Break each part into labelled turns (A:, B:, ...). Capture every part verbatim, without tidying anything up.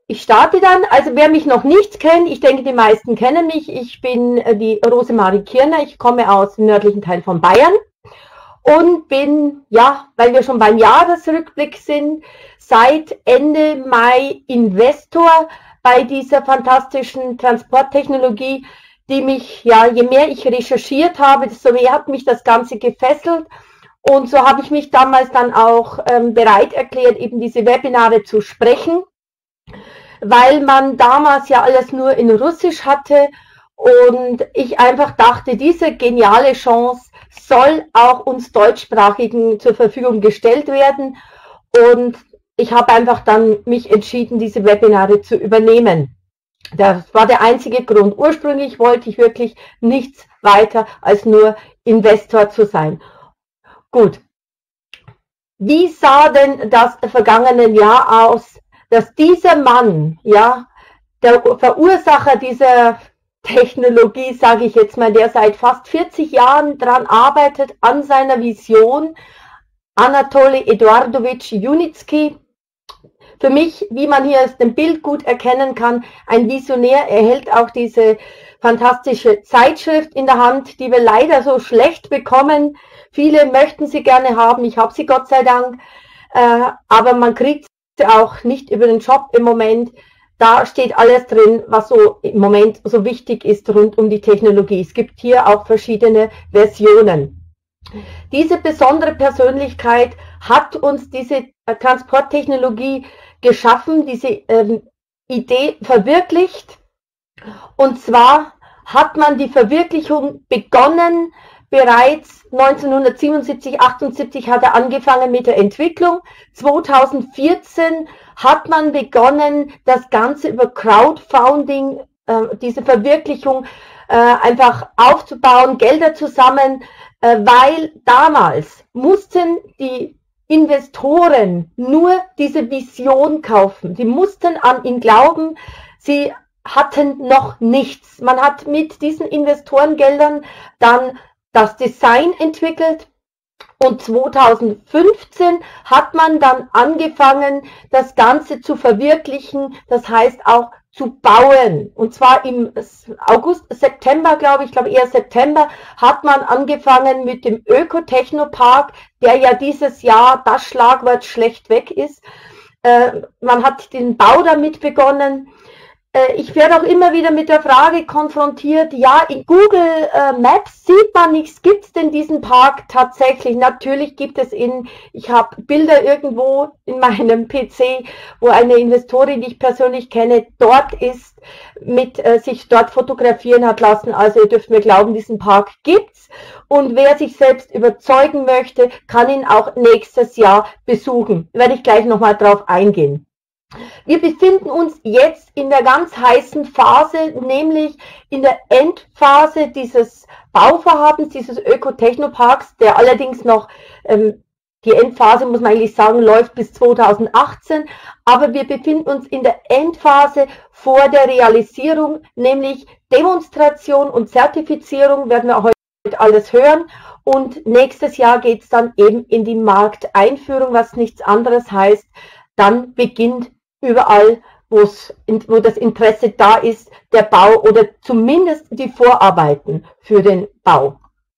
A: ich starte dann. Also wer mich noch nicht kennt, ich denke, die meisten kennen mich. Ich bin äh, die Rosemarie Kirner. Ich komme aus dem nördlichen Teil von Bayern und bin, ja, weil wir schon beim Jahresrückblick sind, seit Ende Mai Investor bei dieser fantastischen Transporttechnologie, die mich, ja, je mehr ich recherchiert habe, desto mehr hat mich das Ganze gefesselt. Und so habe ich mich damals dann auch ähm, bereit erklärt, eben diese Webinare zu sprechen, weil man damals ja alles nur in Russisch hatte und ich einfach dachte, diese geniale Chance soll auch uns Deutschsprachigen zur Verfügung gestellt werden. Und ich habe einfach dann mich entschieden, diese Webinare zu übernehmen. Das war der einzige Grund. Ursprünglich wollte ich wirklich nichts weiter als nur Investor zu sein. Gut. Wie sah denn das vergangene Jahr aus, dass dieser Mann, ja, der Verursacher dieser Technologie, sage ich jetzt mal, der seit fast vierzig Jahren daran arbeitet, an seiner Vision, Anatoli Eduardowitsch Junitski, für mich, wie man hier aus dem Bild gut erkennen kann, ein Visionär. Er hält auch diese fantastische Zeitschrift in der Hand, die wir leider so schlecht bekommen. Viele möchten sie gerne haben, ich habe sie Gott sei Dank, äh, aber man kriegt sie auch nicht über den Shop im Moment. Da steht alles drin, was so im Moment so wichtig ist rund um die Technologie. Es gibt hier auch verschiedene Versionen. Diese besondere Persönlichkeit hat uns diese Transporttechnologie geschaffen, diese ähm, Idee verwirklicht. Und zwar hat man die Verwirklichung begonnen, bereits neunzehnhundertsiebenundsiebzig, achtundsiebzig hat er angefangen mit der Entwicklung. zweitausendvierzehn hat man begonnen, das Ganze über Crowdfunding, äh, diese Verwirklichung äh, einfach aufzubauen, Gelder zusammen, äh, weil damals mussten die Investoren nur diese Vision kaufen. Sie mussten an ihn glauben. Sie hatten noch nichts. Man hat mit diesen Investorengeldern dann das Design entwickelt und zweitausendfünfzehn hat man dann angefangen, das Ganze zu verwirklichen, das heißt auch zu bauen. Und zwar im August, September, glaube ich, ich glaube eher September, hat man angefangen mit dem Öko-Technopark, der ja dieses Jahr das Schlagwort schlechtweg ist. Äh, man hat den Bau damit begonnen. Äh, ich werde auch immer wieder mit der Frage konfrontiert, ja, in Google äh, Maps sieht man nichts, gibt es denn diesen Park tatsächlich? Natürlich gibt es ihn. Ich habe Bilder irgendwo in meinem P C, wo eine Investorin, die ich persönlich kenne, dort ist, mit äh, sich dort fotografieren hat lassen. Also ihr dürft mir glauben, diesen Park gibt's. Und wer sich selbst überzeugen möchte, kann ihn auch nächstes Jahr besuchen. Werde ich gleich nochmal drauf eingehen. Wir befinden uns jetzt in der ganz heißen Phase, nämlich in der Endphase dieses Bauvorhabens, dieses Öko-Technoparks, der allerdings noch, ähm, die Endphase, muss man eigentlich sagen, läuft bis zweitausendachtzehn, aber wir befinden uns in der Endphase vor der Realisierung, nämlich Demonstration und Zertifizierung, werden wir heute alles hören, und nächstes Jahr geht es dann eben in die Markteinführung, was nichts anderes heißt, dann beginnt überall, wo das Interesse da ist, der Bau oder zumindest die Vorarbeiten für den Bau.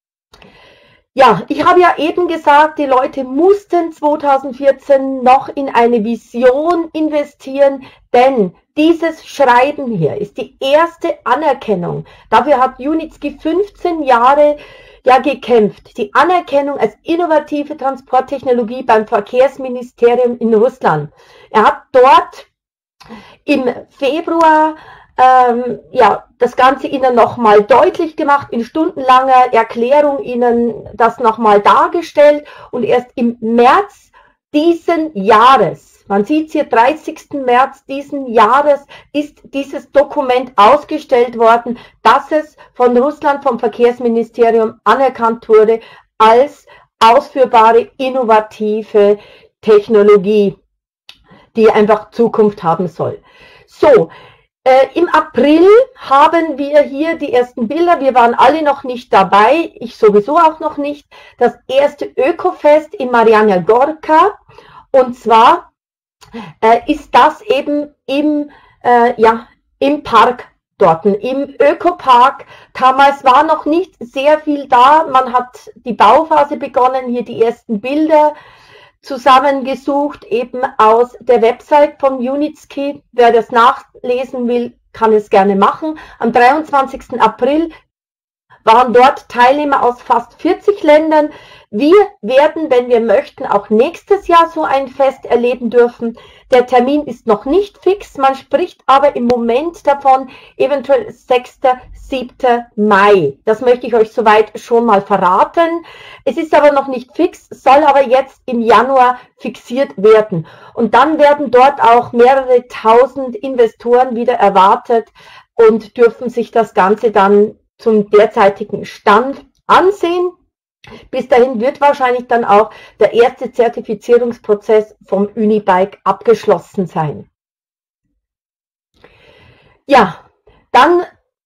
A: Ja, ich habe ja eben gesagt, die Leute mussten zweitausendvierzehn noch in eine Vision investieren, denn dieses Schreiben hier ist die erste Anerkennung. Dafür hat Junitski fünfzehn Jahre ja gekämpft. Die Anerkennung als innovative Transporttechnologie beim Verkehrsministerium in Russland. Er hat dort im Februar ähm, ja, das Ganze Ihnen nochmal deutlich gemacht, in stundenlanger Erklärung Ihnen das nochmal dargestellt, und erst im März diesen Jahres, man sieht es hier, dreißigsten März diesen Jahres, ist dieses Dokument ausgestellt worden, dass es von Russland, vom Verkehrsministerium anerkannt wurde als ausführbare, innovative Technologie, die einfach Zukunft haben soll. So, äh, im April haben wir hier die ersten Bilder. Wir waren alle noch nicht dabei, ich sowieso auch noch nicht. Das erste Ökofest in Mariana Gorka. Und zwar äh, ist das eben im, äh, ja, im Park dort, im Ökopark. Damals war noch nicht sehr viel da. Man hat die Bauphase begonnen, hier die ersten Bilder zusammengesucht, eben aus der Website von Unitski. Wer das nachlesen will, kann es gerne machen. Am dreiundzwanzigsten April waren dort Teilnehmer aus fast vierzig Ländern. Wir werden, wenn wir möchten, auch nächstes Jahr so ein Fest erleben dürfen. Der Termin ist noch nicht fix, man spricht aber im Moment davon, eventuell sechster siebter Mai. Das möchte ich euch soweit schon mal verraten. Es ist aber noch nicht fix, soll aber jetzt im Januar fixiert werden. Und dann werden dort auch mehrere tausend Investoren wieder erwartet und dürfen sich das Ganze dann zum derzeitigen Stand ansehen. Bis dahin wird wahrscheinlich dann auch der erste Zertifizierungsprozess vom Unibike abgeschlossen sein. Ja, dann,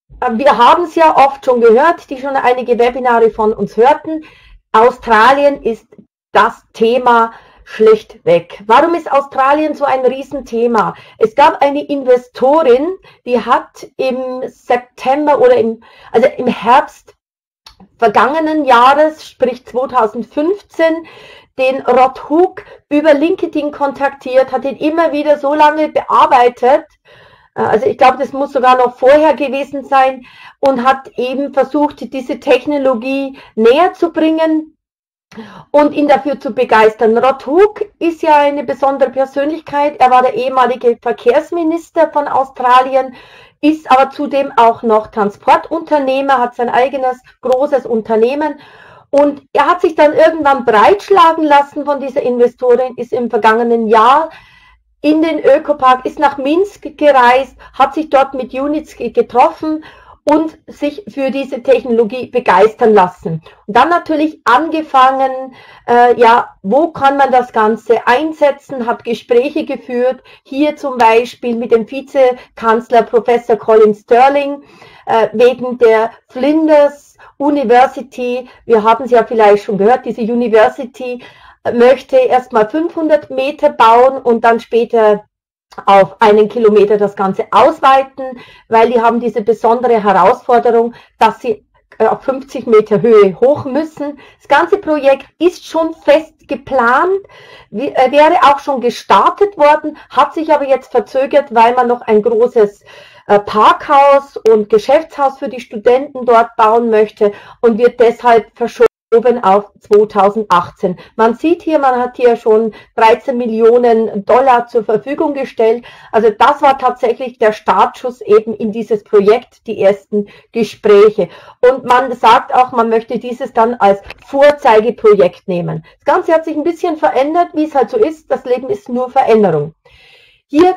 A: wir haben es ja oft schon gehört, die schon einige Webinare von uns hörten. Australien ist das Thema schlichtweg. Warum ist Australien so ein Riesenthema? Es gab eine Investorin, die hat im September oder im, also im Herbst vergangenen Jahres, sprich zweitausendfünfzehn, den Rod Hook über LinkedIn kontaktiert, hat ihn immer wieder so lange bearbeitet, also ich glaube, das muss sogar noch vorher gewesen sein, und hat eben versucht, diese Technologie näher zu bringen und ihn dafür zu begeistern. Rod Hook ist ja eine besondere Persönlichkeit. Er war der ehemalige Verkehrsminister von Australien, ist aber zudem auch noch Transportunternehmer, hat sein eigenes großes Unternehmen. Und er hat sich dann irgendwann breitschlagen lassen von dieser Investorin, ist im vergangenen Jahr in den Ökopark, ist nach Minsk gereist, hat sich dort mit Unitski getroffen und sich für diese Technologie begeistern lassen. Und dann natürlich angefangen, äh, ja, wo kann man das Ganze einsetzen, hat Gespräche geführt, hier zum Beispiel mit dem Vizekanzler Professor Colin Sterling, äh, wegen der Flinders University. Wir haben es ja vielleicht schon gehört, diese University möchte erstmal fünfhundert Meter bauen und dann später auf einen Kilometer das Ganze ausweiten, weil die haben diese besondere Herausforderung, dass sie auf fünfzig Meter Höhe hoch müssen. Das ganze Projekt ist schon fest geplant, wäre auch schon gestartet worden, hat sich aber jetzt verzögert, weil man noch ein großes Parkhaus und Geschäftshaus für die Studenten dort bauen möchte und wird deshalb verschoben auf zweitausendachtzehn. Man sieht hier, man hat hier schon dreizehn Millionen Dollar zur Verfügung gestellt. Also das war tatsächlich der Startschuss eben in dieses Projekt, die ersten Gespräche. Und man sagt auch, man möchte dieses dann als Vorzeigeprojekt nehmen. Das Ganze hat sich ein bisschen verändert, wie es halt so ist. Das Leben ist nur Veränderung. Hier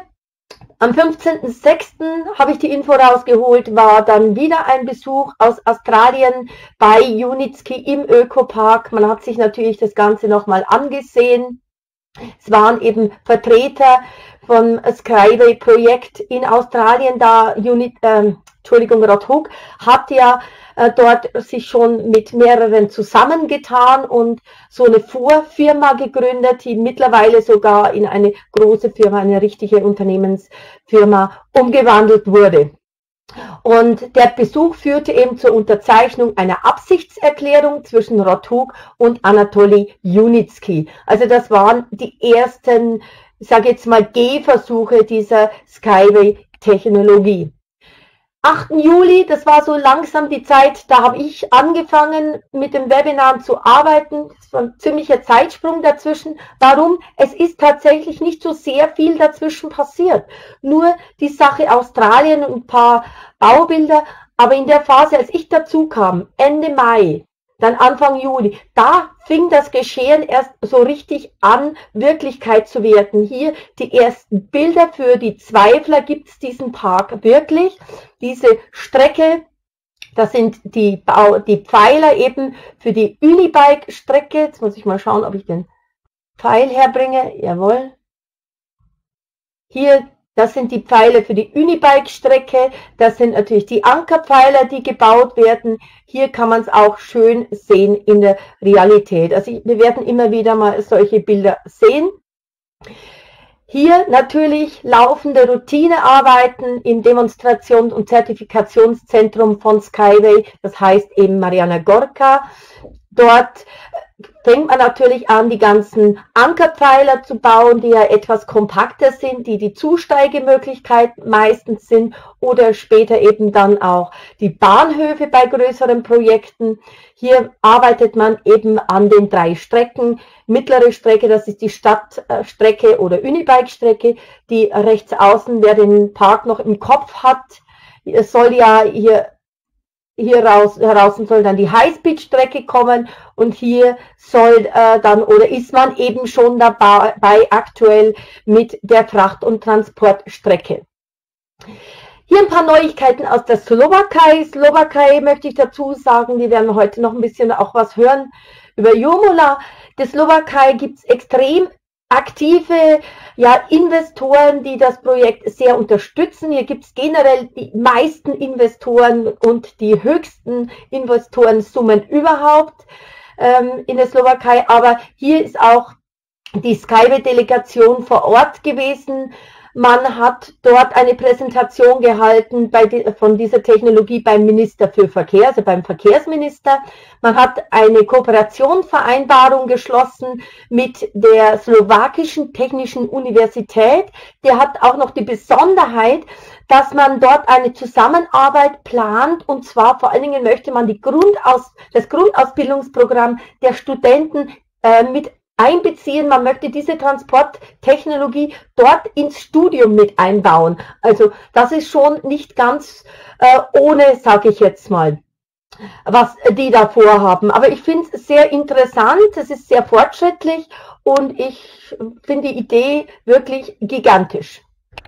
A: am fünfzehnten sechsten habe ich die Info rausgeholt, war dann wieder ein Besuch aus Australien bei Unitski im Ökopark. Man hat sich natürlich das Ganze nochmal angesehen. Es waren eben Vertreter vom Skyway-Projekt in Australien da. Unit, äh, Entschuldigung, Rod Hook hat ja äh, dort sich schon mit mehreren zusammengetan und so eine Vorfirma gegründet, die mittlerweile sogar in eine große Firma, eine richtige Unternehmensfirma umgewandelt wurde. Und der Besuch führte eben zur Unterzeichnung einer Absichtserklärung zwischen Rod Hook und Anatoli Unitski. Also das waren die ersten, ich sage jetzt mal, Gehversuche dieser Skyway-Technologie. achten Juli, das war so langsam die Zeit, da habe ich angefangen mit dem Webinar zu arbeiten. Das war ein ziemlicher Zeitsprung dazwischen. Warum? Es ist tatsächlich nicht so sehr viel dazwischen passiert. Nur die Sache Australien und ein paar Baubilder. Aber in der Phase, als ich dazu kam, Ende Mai, dann Anfang Juli, da fing das Geschehen erst so richtig an, Wirklichkeit zu werden. Hier die ersten Bilder für die Zweifler, gibt es diesen Park wirklich. Diese Strecke, das sind die, Bau, die Pfeiler eben für die Unibike-Strecke. Jetzt muss ich mal schauen, ob ich den Pfeil herbringe. Jawohl. Hier, das sind die Pfeiler für die Unibike-Strecke. Das sind natürlich die Ankerpfeiler, die gebaut werden. Hier kann man es auch schön sehen in der Realität. Also wir werden immer wieder mal solche Bilder sehen. Hier natürlich laufende Routinearbeiten im Demonstrations- und Zertifikationszentrum von Skyway, das heißt eben Mariana Gorka. Dort fängt man natürlich an, die ganzen Ankerpfeiler zu bauen, die ja etwas kompakter sind, die die Zusteigemöglichkeit meistens sind, oder später eben dann auch die Bahnhöfe bei größeren Projekten. Hier arbeitet man eben an den drei Strecken. Mittlere Strecke, das ist die Stadtstrecke oder Unibike-Strecke, die rechts außen, wer den Park noch im Kopf hat, es soll ja hier Hier raus, heraus soll dann die Highspeed-Strecke kommen, und hier soll äh, dann oder ist man eben schon dabei aktuell mit der Fracht- und Transportstrecke. Hier ein paar Neuigkeiten aus der Slowakei. Slowakei möchte ich dazu sagen, wir werden heute noch ein bisschen auch was hören über Jomula. Der Slowakei gibt es extrem aktive ja, Investoren, die das Projekt sehr unterstützen. Hier gibt es generell die meisten Investoren und die höchsten Investorensummen überhaupt ähm, in der Slowakei. Aber hier ist auch die Skyway-Delegation vor Ort gewesen. Man hat dort eine Präsentation gehalten bei die, von dieser Technologie beim Minister für Verkehr, also beim Verkehrsminister. Man hat eine Kooperationsvereinbarung geschlossen mit der slowakischen Technischen Universität. Der hat auch noch die Besonderheit, dass man dort eine Zusammenarbeit plant, und zwar vor allen Dingen möchte man die Grundaus, das Grundausbildungsprogramm der Studenten äh, mit einbeziehen. Man möchte diese Transporttechnologie dort ins Studium mit einbauen. Also das ist schon nicht ganz äh, ohne, sage ich jetzt mal, was die da vorhaben. Aber ich finde es sehr interessant, es ist sehr fortschrittlich und ich finde die Idee wirklich gigantisch.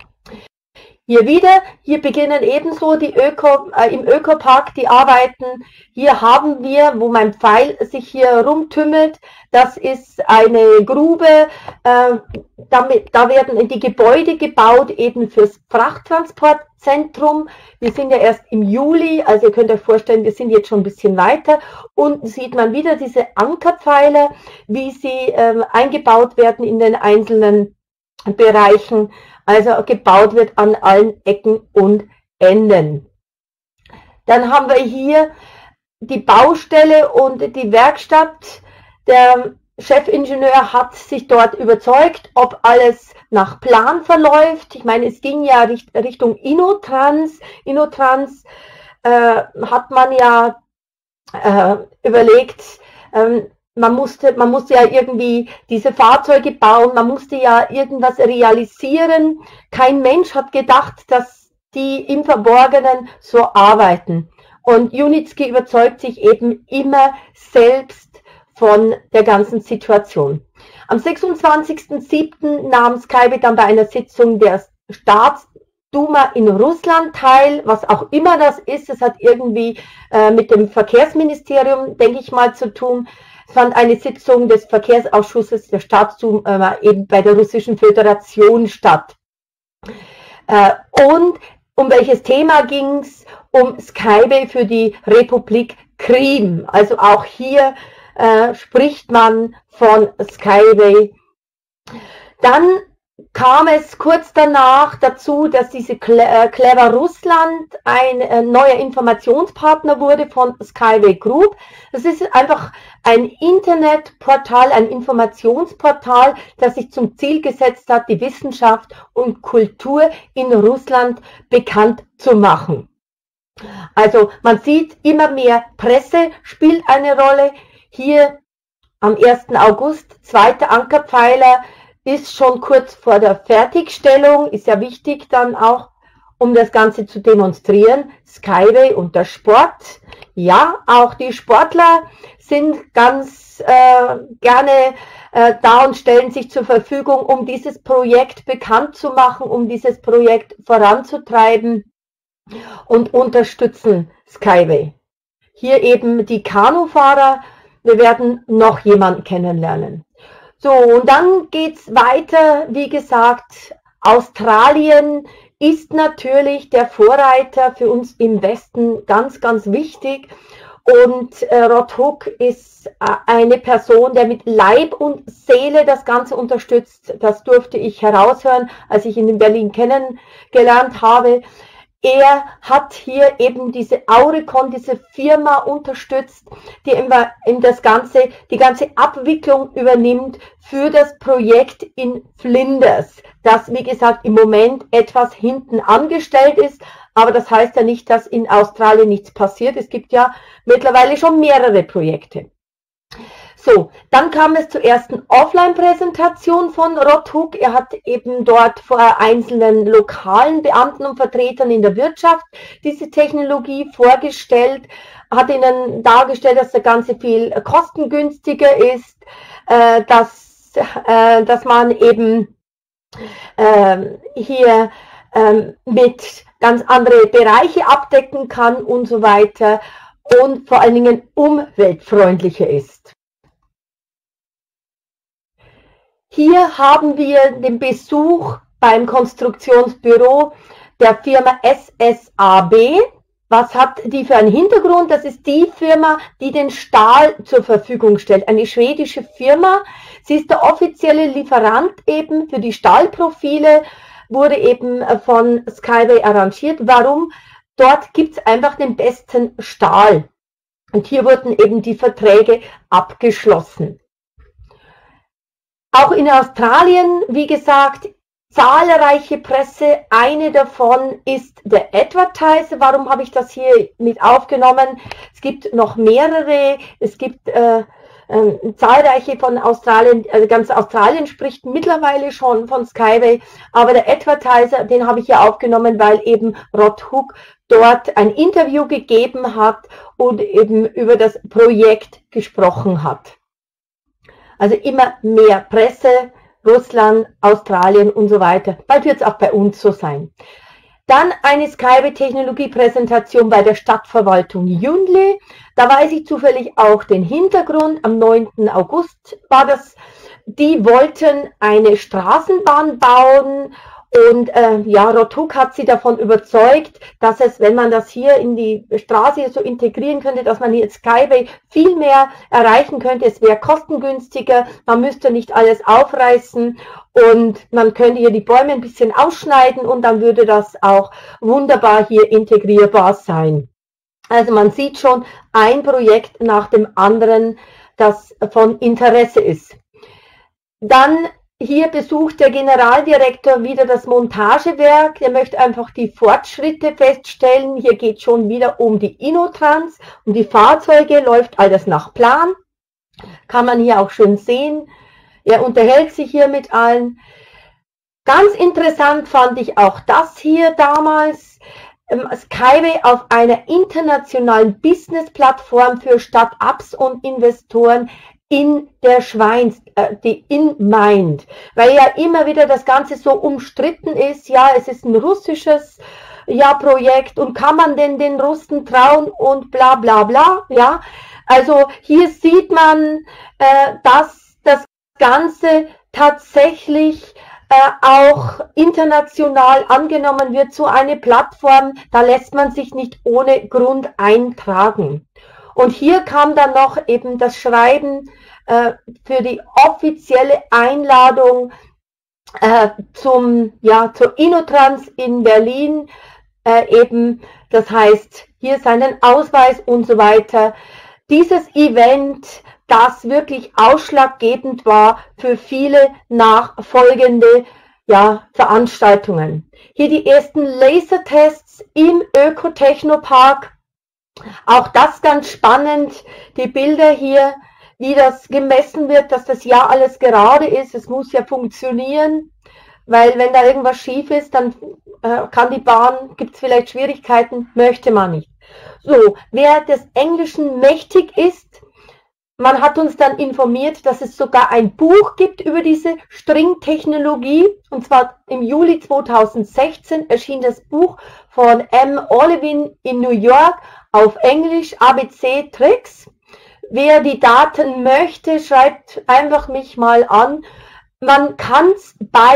A: Hier wieder, hier beginnen ebenso die Öko, äh, im Ökopark die Arbeiten. Hier haben wir, wo mein Pfeil sich hier rumtümmelt, das ist eine Grube, äh, damit, da werden die Gebäude gebaut eben fürs Frachttransportzentrum. Wir sind ja erst im Juli, also ihr könnt euch vorstellen, wir sind jetzt schon ein bisschen weiter. Unten sieht man wieder diese Ankerpfeiler, wie sie äh, eingebaut werden in den einzelnen Bereichen. Also gebaut wird an allen Ecken und Enden. Dann haben wir hier die Baustelle und die Werkstatt. Der Chefingenieur hat sich dort überzeugt, ob alles nach Plan verläuft. Ich meine, es ging ja Richtung Innotrans. Innotrans äh, hat man ja äh, überlegt, ähm, Man musste, man musste ja irgendwie diese Fahrzeuge bauen, man musste ja irgendwas realisieren. Kein Mensch hat gedacht, dass die im Verborgenen so arbeiten. Und Junitski überzeugt sich eben immer selbst von der ganzen Situation. Am sechsundzwanzigsten siebten nahm Skyway dann bei einer Sitzung der Staatsduma in Russland teil, was auch immer das ist. Es hat irgendwie äh, mit dem Verkehrsministerium, denke ich mal, zu tun. Es fand eine Sitzung des Verkehrsausschusses der Staatsduma äh, eben bei der Russischen Föderation statt. Äh, und um welches Thema ging es? Um Skyway für die Republik Krim. Also auch hier äh, spricht man von Skyway. Dann kam es kurz danach dazu, dass diese Clever Russland ein äh, neuer Informationspartner wurde von Skyway Group. Das ist einfach ein Internetportal, ein Informationsportal, das sich zum Ziel gesetzt hat, die Wissenschaft und Kultur in Russland bekannt zu machen. Also man sieht, immer mehr Presse spielt eine Rolle. Hier am ersten August, zweiter Ankerpfeiler, ist schon kurz vor der Fertigstellung, ist ja wichtig dann auch, um das Ganze zu demonstrieren. Skyway und der Sport. Ja, auch die Sportler sind ganz äh, gerne äh, da und stellen sich zur Verfügung, um dieses Projekt bekannt zu machen, um dieses Projekt voranzutreiben und unterstützen Skyway. Hier eben die Kanufahrer. Wir werden noch jemanden kennenlernen. So, und dann geht's weiter. Wie gesagt, Australien ist natürlich der Vorreiter für uns im Westen, ganz, ganz wichtig. Und äh, Rod Hook ist äh, eine Person, der mit Leib und Seele das Ganze unterstützt. Das durfte ich heraushören, als ich ihn in Berlin kennengelernt habe. Er hat hier eben diese Aurecon, diese Firma unterstützt, die immer in das ganze, die ganze Abwicklung übernimmt für das Projekt in Flinders, das, wie gesagt, im Moment etwas hinten angestellt ist, aber das heißt ja nicht, dass in Australien nichts passiert. Es gibt ja mittlerweile schon mehrere Projekte. So, dann kam es zur ersten Offline-Präsentation von Rod Hook. Er hat eben dort vor einzelnen lokalen Beamten und Vertretern in der Wirtschaft diese Technologie vorgestellt, hat ihnen dargestellt, dass das Ganze viel kostengünstiger ist, äh, dass, äh, dass man eben äh, hier äh, mit ganz andere Bereiche abdecken kann und so weiter und vor allen Dingen umweltfreundlicher ist. Hier haben wir den Besuch beim Konstruktionsbüro der Firma S S A B. Was hat die für einen Hintergrund? Das ist die Firma, die den Stahl zur Verfügung stellt. Eine schwedische Firma. Sie ist der offizielle Lieferant eben für die Stahlprofile, wurde eben von Skyway arrangiert. Warum? Dort gibt es einfach den besten Stahl. Und hier wurden eben die Verträge abgeschlossen. Auch in Australien, wie gesagt, zahlreiche Presse. Eine davon ist der Advertiser. Warum habe ich das hier mit aufgenommen? Es gibt noch mehrere. Es gibt äh, äh, zahlreiche von Australien. Also ganz Australien spricht mittlerweile schon von Skyway. Aber der Advertiser, den habe ich hier aufgenommen, weil eben Rod Hook dort ein Interview gegeben hat und eben über das Projekt gesprochen hat. Also immer mehr Presse, Russland, Australien und so weiter. Bald wird es auch bei uns so sein. Dann eine Skyway-Technologie-Präsentation bei der Stadtverwaltung Jündle. Da weiß ich zufällig auch den Hintergrund. Am neunten August war das. Die wollten eine Straßenbahn bauen. Und äh, ja, Rod Hook hat sie davon überzeugt, dass es, wenn man das hier in die Straße so integrieren könnte, dass man hier Skyway viel mehr erreichen könnte. Es wäre kostengünstiger, man müsste nicht alles aufreißen und man könnte hier die Bäume ein bisschen ausschneiden und dann würde das auch wunderbar hier integrierbar sein. Also man sieht schon ein Projekt nach dem anderen, das von Interesse ist. Dann hier besucht der Generaldirektor wieder das Montagewerk. Er möchte einfach die Fortschritte feststellen. Hier geht es schon wieder um die Innotrans, um die Fahrzeuge, läuft alles nach Plan. Kann man hier auch schön sehen. Er unterhält sich hier mit allen. Ganz interessant fand ich auch das hier damals. Skyway auf einer internationalen Business-Plattform für Start-ups und Investoren in der Schweiz, äh, die InMind, weil ja immer wieder das Ganze so umstritten ist, ja, es ist ein russisches ja, Projekt und kann man denn den Russen trauen und bla bla bla, ja, also hier sieht man, äh, dass das Ganze tatsächlich äh, auch international angenommen wird, so eine Plattform, da lässt man sich nicht ohne Grund eintragen. Und hier kam dann noch eben das Schreiben äh, für die offizielle Einladung äh, zum, ja, zur Innotrans in Berlin, äh, eben, das heißt, hier seinen Ausweis und so weiter. Dieses Event, das wirklich ausschlaggebend war für viele nachfolgende ja, Veranstaltungen. Hier die ersten Lasertests im Ökotechnopark. Auch das ganz spannend, die Bilder hier, wie das gemessen wird, dass das ja alles gerade ist. Es muss ja funktionieren, weil wenn da irgendwas schief ist, dann äh, kann die Bahn, gibt es vielleicht Schwierigkeiten, möchte man nicht. So, wer des Englischen mächtig ist, man hat uns dann informiert, dass es sogar ein Buch gibt über diese Stringtechnologie, und zwar im Juli zweitausendsechzehn erschien das Buch von M. Olivin in New York auf Englisch, A B C Tricks. Wer die Daten möchte, schreibt einfach mich mal an. Man kann es bei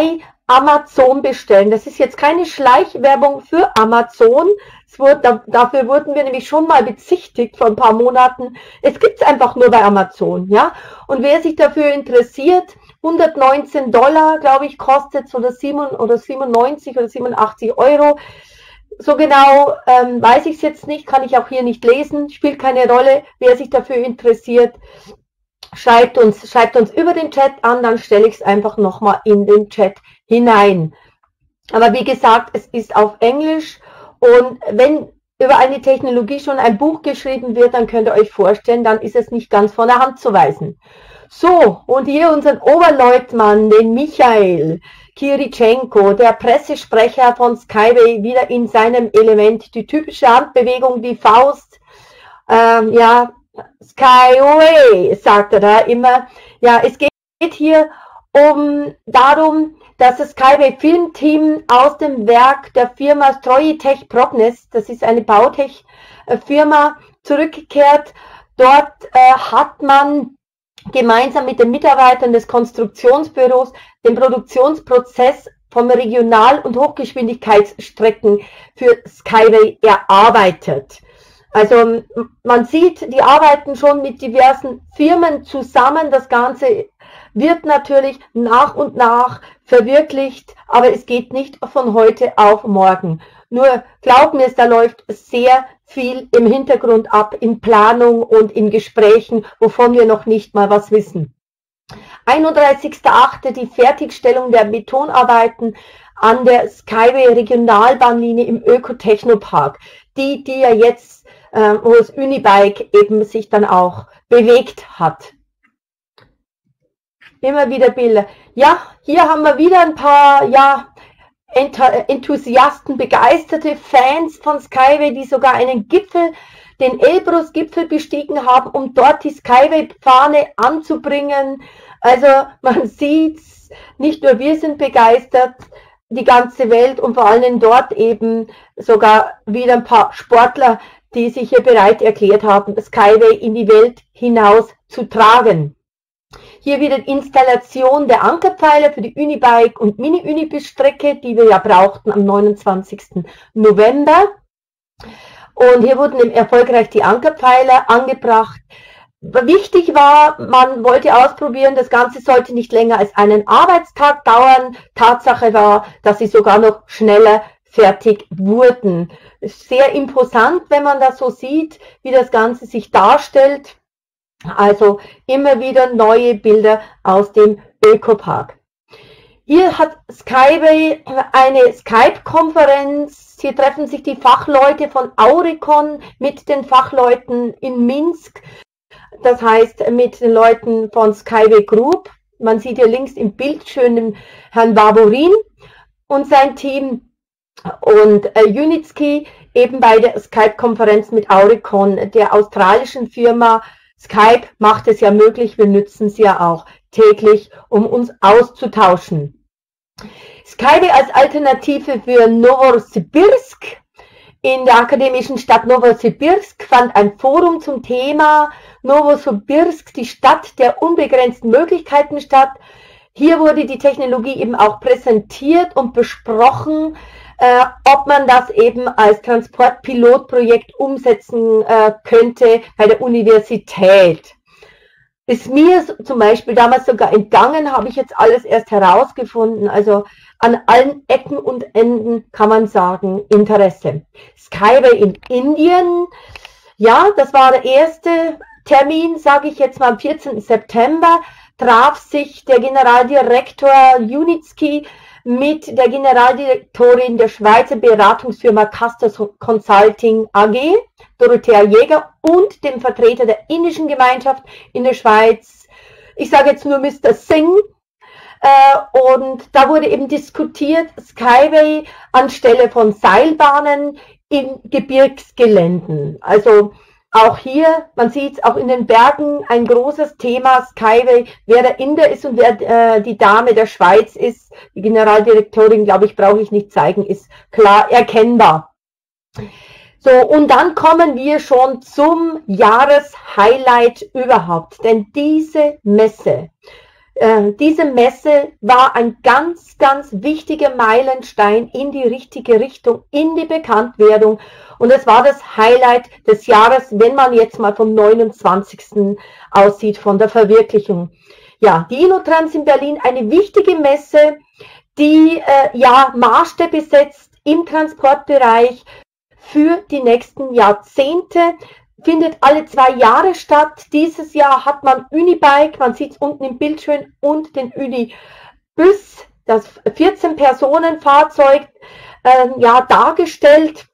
A: Amazon bestellen. Das ist jetzt keine Schleichwerbung für Amazon. Es wurde, dafür wurden wir nämlich schon mal bezichtigt vor ein paar Monaten. Es gibt es einfach nur bei Amazon, ja. Und wer sich dafür interessiert, hundertneunzehn Dollar, glaube ich, kostet es, oder sieben oder siebenundneunzig oder siebenundachtzig Euro. So genau ähm, weiß ich es jetzt nicht, kann ich auch hier nicht lesen, spielt keine Rolle. Wer sich dafür interessiert, schreibt uns, schreibt uns über den Chat an, dann stelle ich es einfach nochmal in den Chat hinein. Aber wie gesagt, es ist auf Englisch, und wenn über eine Technologie schon ein Buch geschrieben wird, dann könnt ihr euch vorstellen, dann ist es nicht ganz von der Hand zu weisen. So, und hier unseren Oberleutnant, den Michael Kiritschenko, der Pressesprecher von Skyway, wieder in seinem Element, die typische Handbewegung, die Faust, ähm, ja, Skyway, sagt er da immer. Ja, es geht hier um darum, dass das Skyway Filmteam aus dem Werk der Firma Strojitech Prognes, das ist eine Bautech-Firma, zurückgekehrt. Dort äh, hat man gemeinsam mit den Mitarbeitern des Konstruktionsbüros den Produktionsprozess vom Regional- und Hochgeschwindigkeitsstrecken für Skyway erarbeitet. Also man sieht, die arbeiten schon mit diversen Firmen zusammen. Das Ganze wird natürlich nach und nach verwirklicht, aber es geht nicht von heute auf morgen. Nur glaub mir, da läuft sehr viel im Hintergrund ab, in Planung und in Gesprächen, wovon wir noch nicht mal was wissen. einunddreißigster achte die Fertigstellung der Betonarbeiten an der Skyway Regionalbahnlinie im Ökotechnopark, die, die ja jetzt, äh, wo das Unibike eben sich dann auch bewegt hat. Immer wieder Bilder. Ja, hier haben wir wieder ein paar, ja, Enthusiasten, begeisterte Fans von Skyway, die sogar einen Gipfel, den Elbrus-Gipfel bestiegen haben, um dort die Skyway-Fahne anzubringen. Also man sieht's, nicht nur wir sind begeistert, die ganze Welt, und vor allem dort eben sogar wieder ein paar Sportler, die sich hier bereit erklärt haben, Skyway in die Welt hinaus zu tragen. Hier wieder die Installation der Ankerpfeiler für die Unibike und Mini-Unibus-Strecke, die wir ja brauchten am neunundzwanzigsten November. Und hier wurden erfolgreich die Ankerpfeiler angebracht. Wichtig war, man wollte ausprobieren, das Ganze sollte nicht länger als einen Arbeitstag dauern. Tatsache war, dass sie sogar noch schneller fertig wurden. Sehr imposant, wenn man das so sieht, wie das Ganze sich darstellt. Also immer wieder neue Bilder aus dem Ökopark. Hier hat Skyway eine Skype-Konferenz. Hier treffen sich die Fachleute von Auricon mit den Fachleuten in Minsk. Das heißt mit den Leuten von Skyway Group. Man sieht hier links im Bild schön den Herrn Barborin und sein Team. Und äh, Unitsky eben bei der Skype-Konferenz mit Auricon, der australischen Firma. Skype macht es ja möglich, wir nutzen es ja auch täglich, um uns auszutauschen. Skyway als Alternative für Novosibirsk. In der akademischen Stadt Novosibirsk fand ein Forum zum Thema Novosibirsk, die Stadt der unbegrenzten Möglichkeiten, statt. Hier wurde die Technologie eben auch präsentiert und besprochen, Äh, ob man das eben als Transportpilotprojekt umsetzen äh, könnte bei der Universität. Ist mir zum Beispiel damals sogar entgangen, habe ich jetzt alles erst herausgefunden. Also an allen Ecken und Enden kann man sagen, Interesse. Skyway in Indien, ja, das war der erste Termin, sage ich jetzt mal am vierzehnten September, traf sich der Generaldirektor Unitsky mit der Generaldirektorin der Schweizer Beratungsfirma Castos Consulting A G, Dorothea Jäger, und dem Vertreter der indischen Gemeinschaft in der Schweiz, ich sage jetzt nur Mister Singh, äh, und da wurde eben diskutiert, Skyway anstelle von Seilbahnen in Gebirgsgeländen. Also auch hier, man sieht es auch in den Bergen, ein großes Thema Skyway. Wer der Inder ist und wer äh, die Dame der Schweiz ist, die Generaldirektorin, glaube ich, brauche ich nicht zeigen, ist klar erkennbar. So, und dann kommen wir schon zum Jahreshighlight überhaupt. Denn diese Messe, Äh, diese Messe war ein ganz, ganz wichtiger Meilenstein in die richtige Richtung, in die Bekanntwerdung. Und es war das Highlight des Jahres, wenn man jetzt mal vom neunundzwanzigsten aussieht, von der Verwirklichung. Ja, die InnoTrans in Berlin, eine wichtige Messe, die äh, ja Maßstäbe setzt im Transportbereich für die nächsten Jahrzehnte. Findet alle zwei Jahre statt. Dieses Jahr hat man Unibike, man sieht es unten im Bild schön, und den Unibus, das vierzehn Personen Fahrzeug, äh, ja, dargestellt.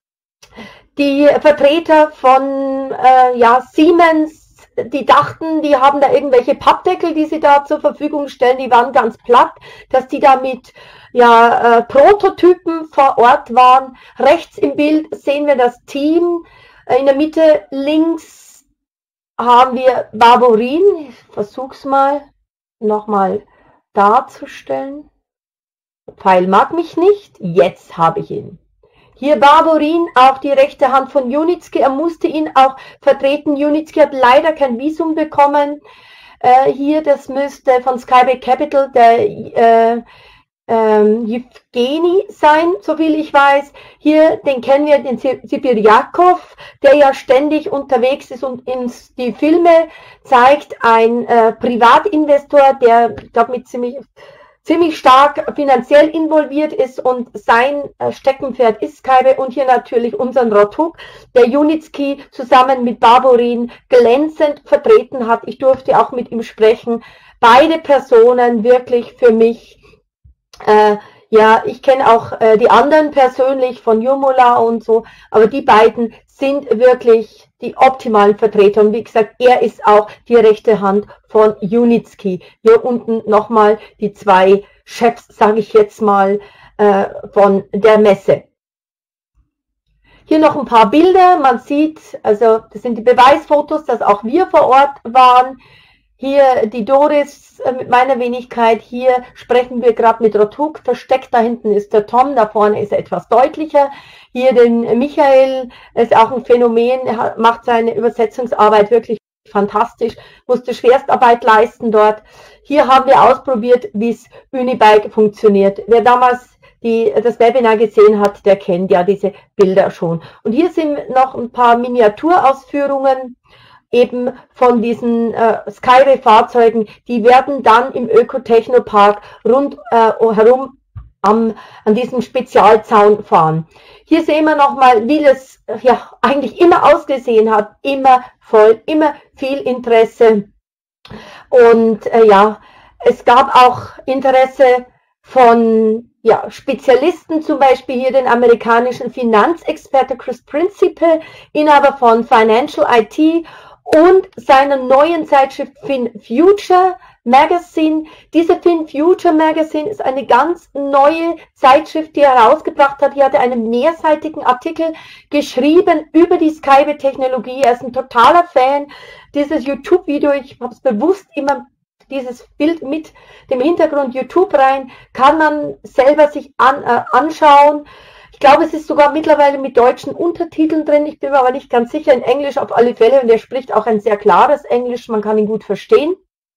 A: Die Vertreter von äh, ja, Siemens, die dachten, die haben da irgendwelche Pappdeckel, die sie da zur Verfügung stellen, die waren ganz platt, dass die da mit ja, äh, Prototypen vor Ort waren. Rechts im Bild sehen wir das Team. In der Mitte links haben wir Barborin. Ich versuche es mal nochmal darzustellen. Der Pfeil mag mich nicht. Jetzt habe ich ihn. Hier Barborin, auch die rechte Hand von Junitski. Er musste ihn auch vertreten. Junitski hat leider kein Visum bekommen. Äh, hier, das müsste von Skybay Capital der äh, Ähm, Jewgeni sein, so viel ich weiß. Hier, den kennen wir, den Sibirjakov, der ja ständig unterwegs ist und uns die Filme zeigt. Ein äh, Privatinvestor, der, glaube mit ziemlich, ziemlich stark finanziell involviert ist, und sein äh, Steckenpferd ist Skybay. Und hier natürlich unseren Rotuk, der Junitski zusammen mit Barborin glänzend vertreten hat. Ich durfte auch mit ihm sprechen. Beide Personen wirklich für mich. Äh, ja, ich kenne auch äh, die anderen persönlich von Jomula und so, aber die beiden sind wirklich die optimalen Vertreter. Und wie gesagt, er ist auch die rechte Hand von Junitski. Hier unten nochmal die zwei Chefs, sage ich jetzt mal, äh, von der Messe. Hier noch ein paar Bilder. Man sieht, also das sind die Beweisfotos, dass auch wir vor Ort waren. Hier die Doris äh, mit meiner Wenigkeit, hier sprechen wir gerade mit Rotuk, versteckt da hinten ist der Tom, da vorne ist er etwas deutlicher. Hier den Michael, ist auch ein Phänomen, er macht seine Übersetzungsarbeit wirklich fantastisch, musste Schwerstarbeit leisten dort. Hier haben wir ausprobiert, wie es Unibike funktioniert. Wer damals die, das Webinar gesehen hat, der kennt ja diese Bilder schon. Und hier sind noch ein paar Miniaturausführungen eben von diesen äh, Skybay-Fahrzeugen, die werden dann im Öko-Technopark rund äh, herum am, an diesem Spezialzaun fahren. Hier sehen wir nochmal, wie das ja eigentlich immer ausgesehen hat, immer voll, immer viel Interesse. Und äh, ja, es gab auch Interesse von ja, Spezialisten, zum Beispiel hier den amerikanischen Finanzexperte Chris Principe, Inhaber von Financial I T, und seiner neuen Zeitschrift FinFuture Magazine. Diese FinFuture Magazine ist eine ganz neue Zeitschrift, die er herausgebracht hat. Hier hat er einen mehrseitigen Artikel geschrieben über die Skybay-Technologie. Er ist ein totaler Fan. Dieses YouTube-Video, ich habe es bewusst immer dieses Bild mit dem Hintergrund YouTube rein, kann man selber sich an, äh, anschauen. Ich glaube, es ist sogar mittlerweile mit deutschen Untertiteln drin. Ich bin mir aber nicht ganz sicher. In Englisch auf alle Fälle. Und er spricht auch ein sehr klares Englisch. Man kann ihn gut verstehen.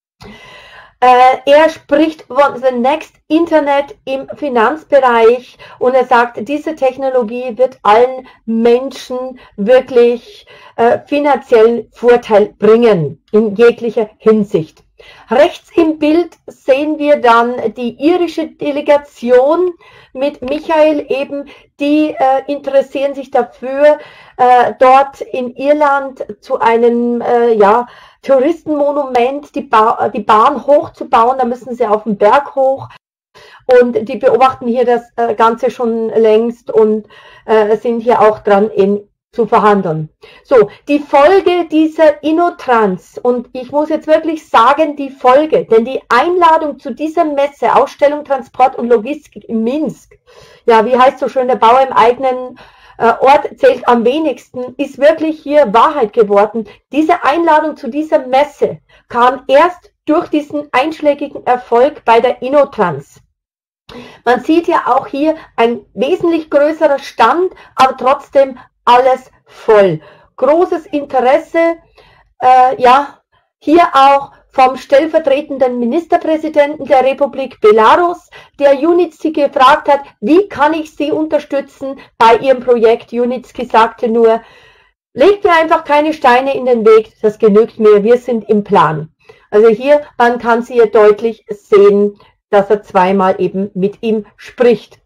A: Äh, er spricht von the next Internet im Finanzbereich. Und er sagt, diese Technologie wird allen Menschen wirklich äh, finanziellen Vorteil bringen. In jeglicher Hinsicht. Rechts im Bild sehen wir dann die irische Delegation mit Michael eben, die äh, interessieren sich dafür, äh, dort in Irland zu einem äh, ja, Touristenmonument die, ba die Bahn hochzubauen. Da müssen sie auf den Berg hoch und die beobachten hier das äh, Ganze schon längst und äh, sind hier auch dran in zu verhandeln. So, die Folge dieser InnoTrans, und ich muss jetzt wirklich sagen, die Folge, denn die Einladung zu dieser Messe, Ausstellung, Transport und Logistik in Minsk, ja, wie heißt so schön, der Bauer im eigenen äh, Ort zählt am wenigsten, ist wirklich hier Wahrheit geworden. Diese Einladung zu dieser Messe kam erst durch diesen einschlägigen Erfolg bei der InnoTrans. Man sieht ja auch hier ein wesentlich größerer Stand, aber trotzdem alles voll. Großes Interesse, äh, ja, hier auch vom stellvertretenden Ministerpräsidenten der Republik Belarus, der Junitski gefragt hat, wie kann ich Sie unterstützen bei Ihrem Projekt. Junitski sagte nur, legt mir einfach keine Steine in den Weg, das genügt mir, wir sind im Plan. Also hier, man kann sie hier deutlich sehen, dass er zweimal eben mit ihm spricht.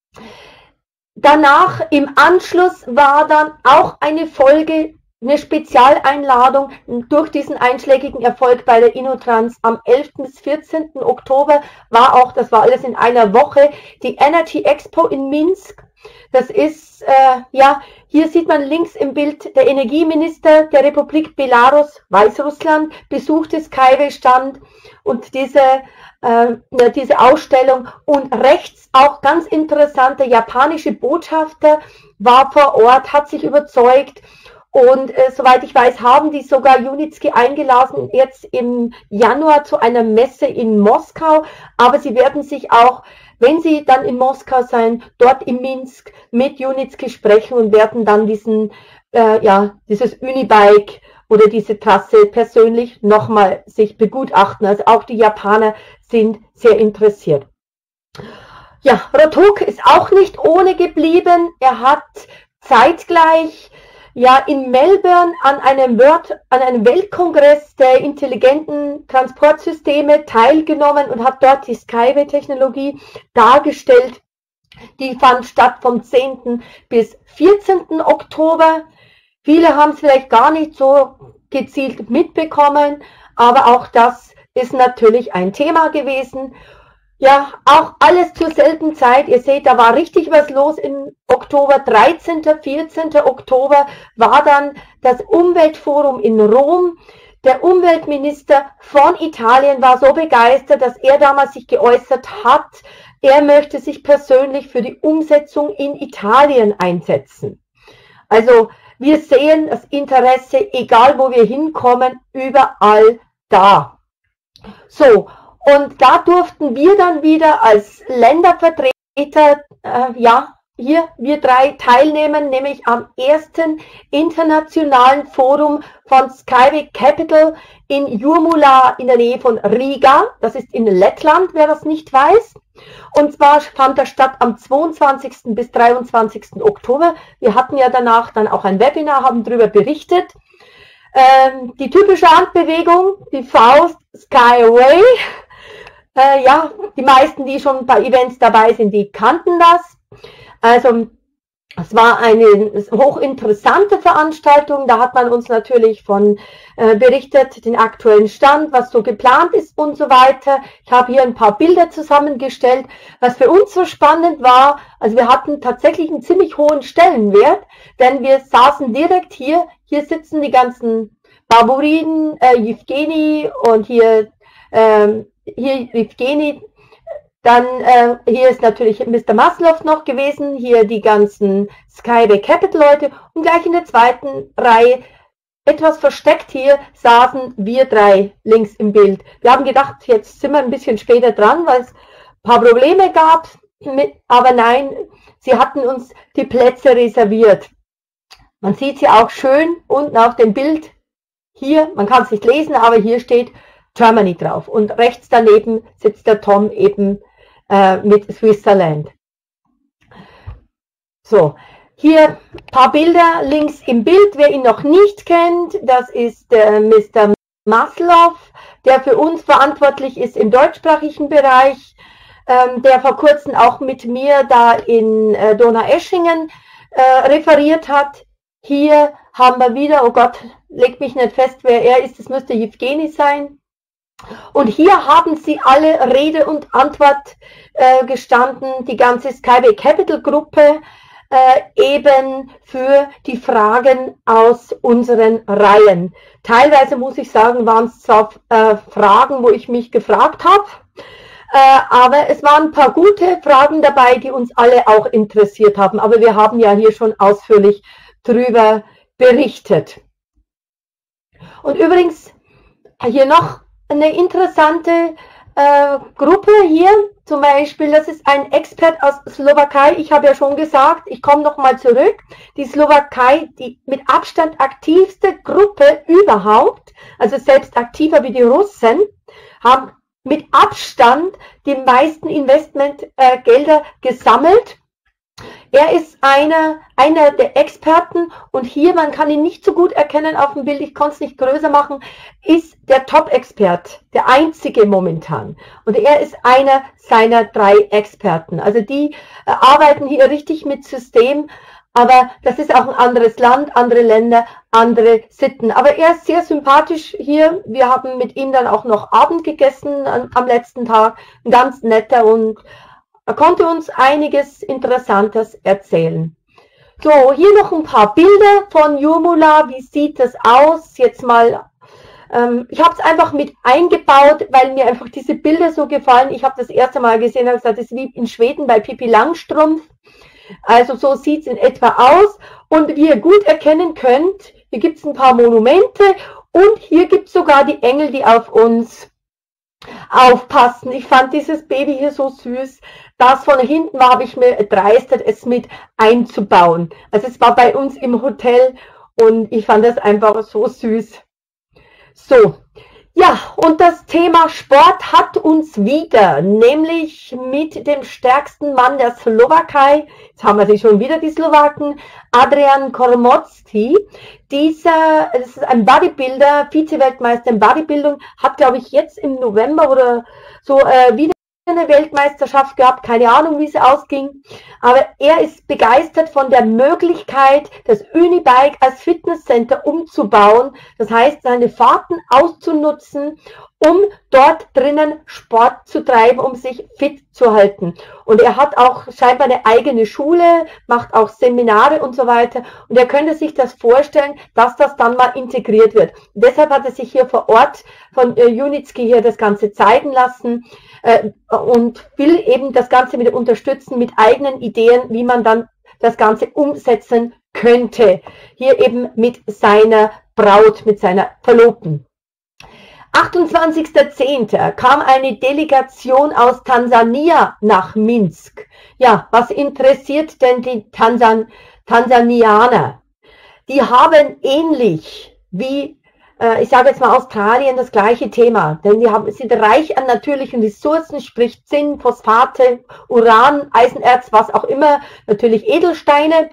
A: Danach, im Anschluss, war dann auch eine Folge, eine Spezialeinladung durch diesen einschlägigen Erfolg bei der InnoTrans am elften bis vierzehnten Oktober war auch, das war alles in einer Woche, die Energy Expo in Minsk. Das ist, äh, ja, hier sieht man links im Bild, der Energieminister der Republik Belarus, Weißrussland, besuchte Skyway-Stand und diese, äh, diese Ausstellung. Und rechts auch ganz interessant, der japanische Botschafter war vor Ort, hat sich überzeugt. Und äh, soweit ich weiß, haben die sogar Junitski eingeladen, jetzt im Januar zu einer Messe in Moskau. Aber sie werden sich auch, wenn sie dann in Moskau sein, dort in Minsk mit Junitski sprechen und werden dann diesen, äh, ja, dieses Unibike oder diese Trasse persönlich nochmal sich begutachten. Also auch die Japaner sind sehr interessiert. Ja, Rotok ist auch nicht ohne geblieben. Er hat zeitgleich ja in Melbourne an einem, Word, an einem Weltkongress der intelligenten Transportsysteme teilgenommen und hat dort die Skyway-Technologie dargestellt. Die fand statt vom zehnten bis vierzehnten Oktober. Viele haben es vielleicht gar nicht so gezielt mitbekommen, aber auch das ist natürlich ein Thema gewesen. Ja, auch alles zur selben Zeit. Ihr seht, da war richtig was los im Oktober. dreizehnten, vierzehnten Oktober war dann das Umweltforum in Rom. Der Umweltminister von Italien war so begeistert, dass er damals sich geäußert hat, er möchte sich persönlich für die Umsetzung in Italien einsetzen. Also wir sehen das Interesse, egal wo wir hinkommen, überall da. So. Und da durften wir dann wieder als Ländervertreter, äh, ja, hier wir drei teilnehmen, nämlich am ersten internationalen Forum von Skyway Capital in Jurmula in der Nähe von Riga. Das ist in Lettland, wer das nicht weiß. Und zwar fand das statt am zweiundzwanzigsten bis dreiundzwanzigsten Oktober. Wir hatten ja danach dann auch ein Webinar, haben darüber berichtet. Ähm, die typische Handbewegung, die Faust, Skyway. Äh, ja, die meisten, die schon bei Events dabei sind, die kannten das. Also es war eine hochinteressante Veranstaltung. Da hat man uns natürlich von äh, berichtet, den aktuellen Stand, was so geplant ist und so weiter. Ich habe hier ein paar Bilder zusammengestellt. Was für uns so spannend war, also wir hatten tatsächlich einen ziemlich hohen Stellenwert, denn wir saßen direkt hier. Hier sitzen die ganzen Baburin, äh, Evgeny und hier ähm, Hier Evgeny, dann äh, hier ist natürlich Mister Maslow noch gewesen, hier die ganzen Skyway Capital Leute und gleich in der zweiten Reihe, etwas versteckt hier, saßen wir drei links im Bild. Wir haben gedacht, jetzt sind wir ein bisschen später dran, weil es ein paar Probleme gab, mit, aber nein, sie hatten uns die Plätze reserviert. Man sieht sie auch schön unten auf dem Bild hier, man kann es nicht lesen, aber hier steht Germany drauf und rechts daneben sitzt der Tom eben äh, mit Switzerland. So, hier ein paar Bilder links im Bild, wer ihn noch nicht kennt, das ist äh, Mister Maslow, der für uns verantwortlich ist im deutschsprachigen Bereich, ähm, der vor kurzem auch mit mir da in äh, Donaueschingen äh, referiert hat. Hier haben wir wieder, oh Gott, legt mich nicht fest, wer er ist, das müsste Evgeny sein. Und hier haben sie alle Rede und Antwort äh, gestanden, die ganze Skyway Capital Gruppe, äh, eben für die Fragen aus unseren Reihen. Teilweise muss ich sagen, waren es zwar äh, Fragen, wo ich mich gefragt habe, äh, aber es waren ein paar gute Fragen dabei, die uns alle auch interessiert haben. Aber wir haben ja hier schon ausführlich drüber berichtet. Und übrigens hier noch eine interessante äh, Gruppe hier, zum Beispiel, das ist ein Expert aus Slowakei. Ich habe ja schon gesagt, ich komme nochmal zurück. Die Slowakei, die mit Abstand aktivste Gruppe überhaupt, also selbst aktiver wie die Russen, haben mit Abstand die meisten Investmentgelder äh, gesammelt. Er ist einer, einer der Experten und hier, man kann ihn nicht so gut erkennen auf dem Bild, ich konnte es nicht größer machen, ist der Top-Expert, der einzige momentan. Und er ist einer seiner drei Experten. Also die äh, arbeiten hier richtig mit System, aber das ist auch ein anderes Land, andere Länder, andere Sitten. Aber er ist sehr sympathisch hier. Wir haben mit ihm dann auch noch Abend gegessen an, am letzten Tag. Ein ganz netter und er konnte uns einiges Interessantes erzählen. So, hier noch ein paar Bilder von Jomula. Wie sieht das aus? Jetzt mal, ähm, ich habe es einfach mit eingebaut, weil mir einfach diese Bilder so gefallen. Ich habe das erste Mal gesehen, habe gesagt, das ist wie in Schweden bei Pippi Langstrumpf. Also so sieht es in etwa aus. Und wie ihr gut erkennen könnt, hier gibt es ein paar Monumente und hier gibt es sogar die Engel, die auf uns aufpassen. Ich fand dieses Baby hier so süß. Das von hinten war, habe ich mir dreistet, es mit einzubauen. Also es war bei uns im Hotel und ich fand das einfach so süß. So, ja, und das Thema Sport hat uns wieder, nämlich mit dem stärksten Mann der Slowakei, jetzt haben wir sie schon wieder, die Slowaken, Adrian Kormocki. Dieser, das ist ein Bodybuilder, Vize-Weltmeister in Bodybildung, hat, glaube ich, jetzt im November oder so äh, wieder eine Weltmeisterschaft gehabt, keine Ahnung, wie es ausging, aber er ist begeistert von der Möglichkeit, das Unibike als Fitnesscenter umzubauen, das heißt, seine Fahrten auszunutzen, um dort drinnen Sport zu treiben, um sich fit zu halten. Und er hat auch scheinbar eine eigene Schule, macht auch Seminare und so weiter. Und er könnte sich das vorstellen, dass das dann mal integriert wird. Und deshalb hat er sich hier vor Ort von äh, Junitski hier das Ganze zeigen lassen äh, und will eben das Ganze mit unterstützen mit eigenen Ideen, wie man dann das Ganze umsetzen könnte. Hier eben mit seiner Braut, mit seiner Verlobten. achtundzwanzigster zehnter kam eine Delegation aus Tansania nach Minsk. Ja, was interessiert denn die Tansan Tansanianer? Die haben ähnlich wie, äh, ich sage jetzt mal Australien, das gleiche Thema. Denn die haben, sind reich an natürlichen Ressourcen, sprich Zinn, Phosphate, Uran, Eisenerz, was auch immer, natürlich Edelsteine.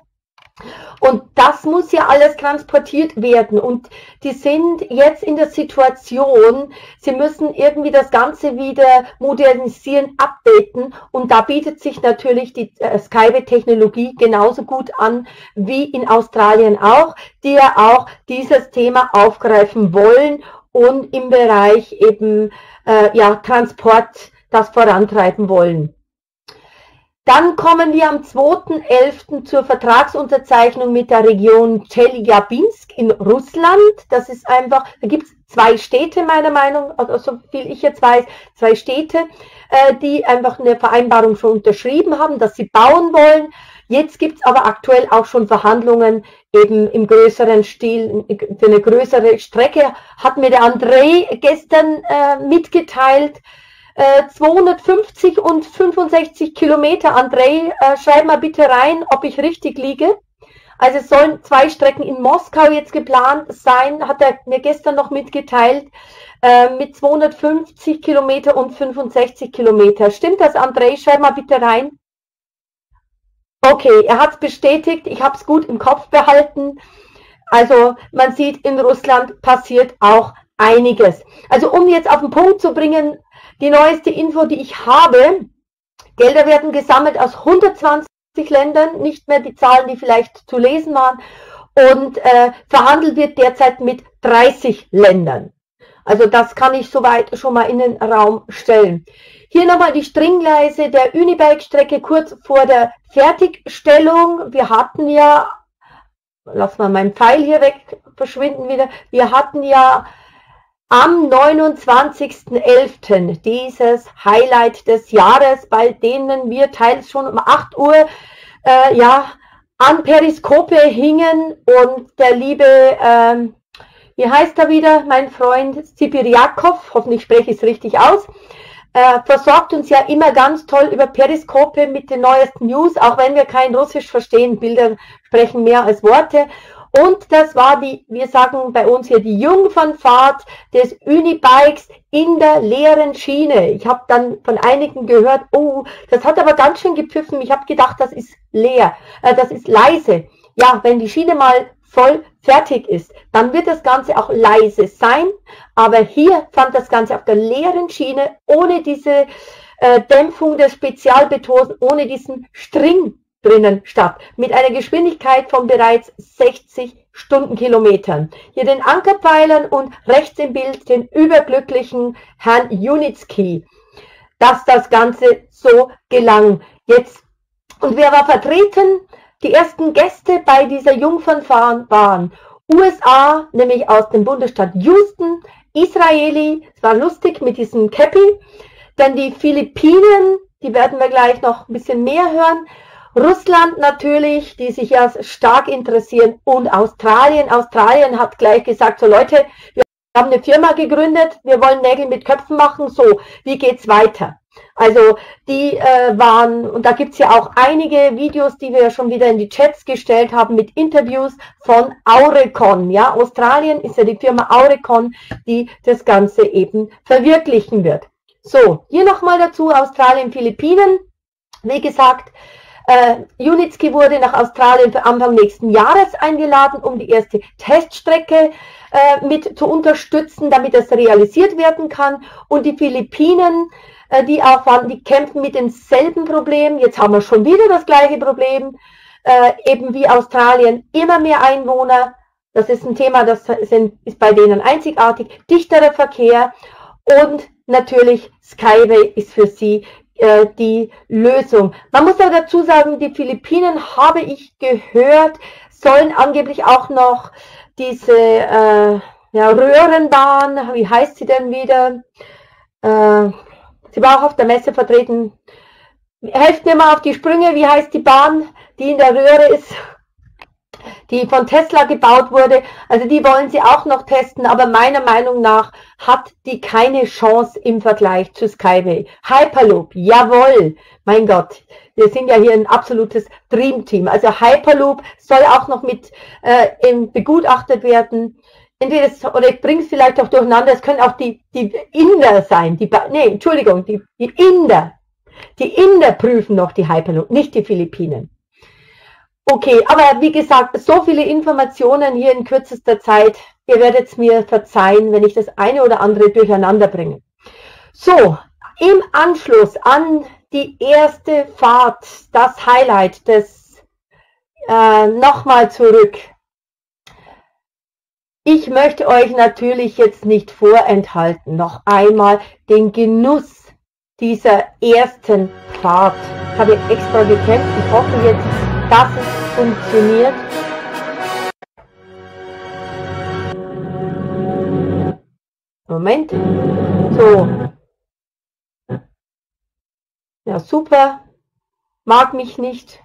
A: Und das muss ja alles transportiert werden und die sind jetzt in der Situation, sie müssen irgendwie das Ganze wieder modernisieren, updaten und da bietet sich natürlich die äh, Skyway-Technologie genauso gut an wie in Australien auch, die ja auch dieses Thema aufgreifen wollen und im Bereich eben äh, ja, Transport das vorantreiben wollen. Dann kommen wir am zweiten elften zur Vertragsunterzeichnung mit der Region Tscheljabinsk in Russland. Das ist einfach, da gibt es zwei Städte meiner Meinung, also so viel ich jetzt weiß, zwei Städte, äh, die einfach eine Vereinbarung schon unterschrieben haben, dass sie bauen wollen. Jetzt gibt es aber aktuell auch schon Verhandlungen eben im größeren Stil, für eine größere Strecke, hat mir der André gestern äh, mitgeteilt. zweihundertfünfzig und fünfundsechzig Kilometer. André, äh, schreib mal bitte rein, ob ich richtig liege. Also es sollen zwei Strecken in Moskau jetzt geplant sein, hat er mir gestern noch mitgeteilt, äh, mit zweihundertfünfzig Kilometer und fünfundsechzig Kilometer. Stimmt das, André? Schreib mal bitte rein. Okay, er hat es bestätigt, ich habe es gut im Kopf behalten. Also man sieht, in Russland passiert auch einiges. Also um jetzt auf den Punkt zu bringen, die neueste Info, die ich habe, Gelder werden gesammelt aus hundertzwanzig Ländern, nicht mehr die Zahlen, die vielleicht zu lesen waren, und äh, verhandelt wird derzeit mit dreißig Ländern. Also das kann ich soweit schon mal in den Raum stellen. Hier nochmal die Stringgleise der Unibike-Strecke kurz vor der Fertigstellung. Wir hatten ja, lass mal meinen Pfeil hier weg verschwinden wieder, wir hatten ja am neunundzwanzigsten elften dieses Highlight des Jahres, bei denen wir teils schon um acht Uhr äh, ja, an Periskope hingen und der liebe, ähm, wie heißt er wieder, mein Freund Sibiriakov, hoffentlich spreche ich es richtig aus, äh, versorgt uns ja immer ganz toll über Periskope mit den neuesten News, auch wenn wir kein Russisch verstehen, Bilder sprechen mehr als Worte. Und das war die, wir sagen bei uns hier, die Jungfernfahrt des Unibikes in der leeren Schiene. Ich habe dann von einigen gehört, oh, das hat aber ganz schön gepfiffen. Ich habe gedacht, das ist leer, äh, das ist leise. Ja, wenn die Schiene mal voll fertig ist, dann wird das Ganze auch leise sein. Aber hier fand das Ganze auf der leeren Schiene, ohne diese äh, Dämpfung der Spezialbetosen, ohne diesen String drinnen statt, mit einer Geschwindigkeit von bereits sechzig Stundenkilometern. Hier den Ankerpfeilern und rechts im Bild den überglücklichen Herrn Junitski, dass das Ganze so gelang. Jetzt, und wer war vertreten? Die ersten Gäste bei dieser Jungfernfahrt waren U S A, nämlich aus dem Bundesstaat Houston, Israeli, es war lustig mit diesem Käppi, dann die Philippinen, die werden wir gleich noch ein bisschen mehr hören, Russland natürlich, die sich ja stark interessieren, und Australien. Australien hat gleich gesagt, so Leute, wir haben eine Firma gegründet, wir wollen Nägel mit Köpfen machen, so, wie geht's weiter? Also die äh, waren, und da gibt's ja auch einige Videos, die wir schon wieder in die Chats gestellt haben, mit Interviews von Aurecon. Ja, Australien ist ja die Firma Aurecon, die das Ganze eben verwirklichen wird. So, hier nochmal dazu, Australien, Philippinen, wie gesagt, Äh, Junitski wurde nach Australien für Anfang nächsten Jahres eingeladen, um die erste Teststrecke äh, mit zu unterstützen, damit das realisiert werden kann. Und die Philippinen, äh, die auch waren, die kämpfen mit denselben Problemen. Jetzt haben wir schon wieder das gleiche Problem, äh, eben wie Australien, immer mehr Einwohner. Das ist ein Thema, das sind, ist bei denen einzigartig. Dichterer Verkehr und natürlich Skyway ist für sie die Lösung. Man muss auch dazu sagen, die Philippinen, habe ich gehört, sollen angeblich auch noch diese äh, ja, Röhrenbahn, wie heißt sie denn wieder? Äh, sie war auch auf der Messe vertreten. Helft mir mal auf die Sprünge, wie heißt die Bahn, die in der Röhre ist, die von Tesla gebaut wurde? Also die wollen sie auch noch testen, aber meiner Meinung nach hat die keine Chance im Vergleich zu Skyway. Hyperloop, jawohl, mein Gott, wir sind ja hier ein absolutes Dreamteam. Also Hyperloop soll auch noch mit äh, begutachtet werden. Entweder es, oder ich bringe es vielleicht auch durcheinander, es können auch die, die Inder sein, die, nee, Entschuldigung, die, die Inder. Die Inder prüfen noch die Hyperloop, nicht die Philippinen. Okay, aber wie gesagt, so viele Informationen hier in kürzester Zeit. Ihr werdet es mir verzeihen, wenn ich das eine oder andere durcheinander bringe. So, im Anschluss an die erste Fahrt, das Highlight, das äh, nochmal zurück. Ich möchte euch natürlich jetzt nicht vorenthalten, noch einmal den Genuss dieser ersten Fahrt. Ich habe extra gekämpft, ich hoffe jetzt, dass es funktioniert. Moment. So. Ja, super. Mag mich nicht.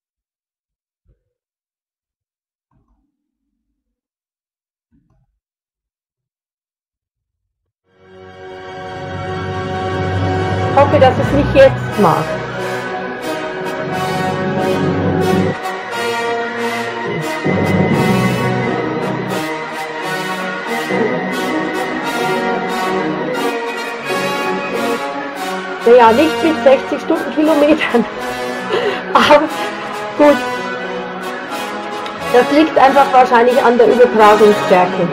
A: Ich hoffe, dass es mich jetzt mag. Naja, nicht mit sechzig Stundenkilometern. Aber gut. Das liegt einfach wahrscheinlich an der Übertragungsstärke.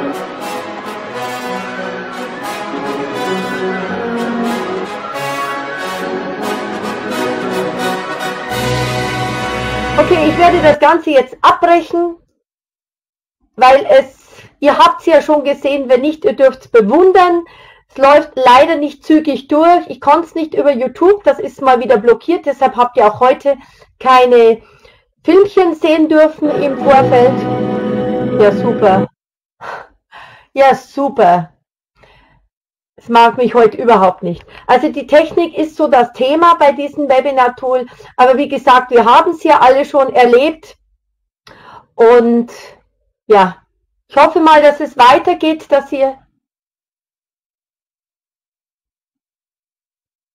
A: Okay, ich werde das Ganze jetzt abbrechen, weil es, ihr habt es ja schon gesehen, wenn nicht, ihr dürft es bewundern. Es läuft leider nicht zügig durch. Ich konnte es nicht über YouTube, das ist mal wieder blockiert, deshalb habt ihr auch heute keine Filmchen sehen dürfen im Vorfeld. Ja, super. Ja, super. Es mag mich heute überhaupt nicht. Also die Technik ist so das Thema bei diesem Webinar-Tool, aber wie gesagt, wir haben es ja alle schon erlebt und ja, ich hoffe mal, dass es weitergeht, dass ihr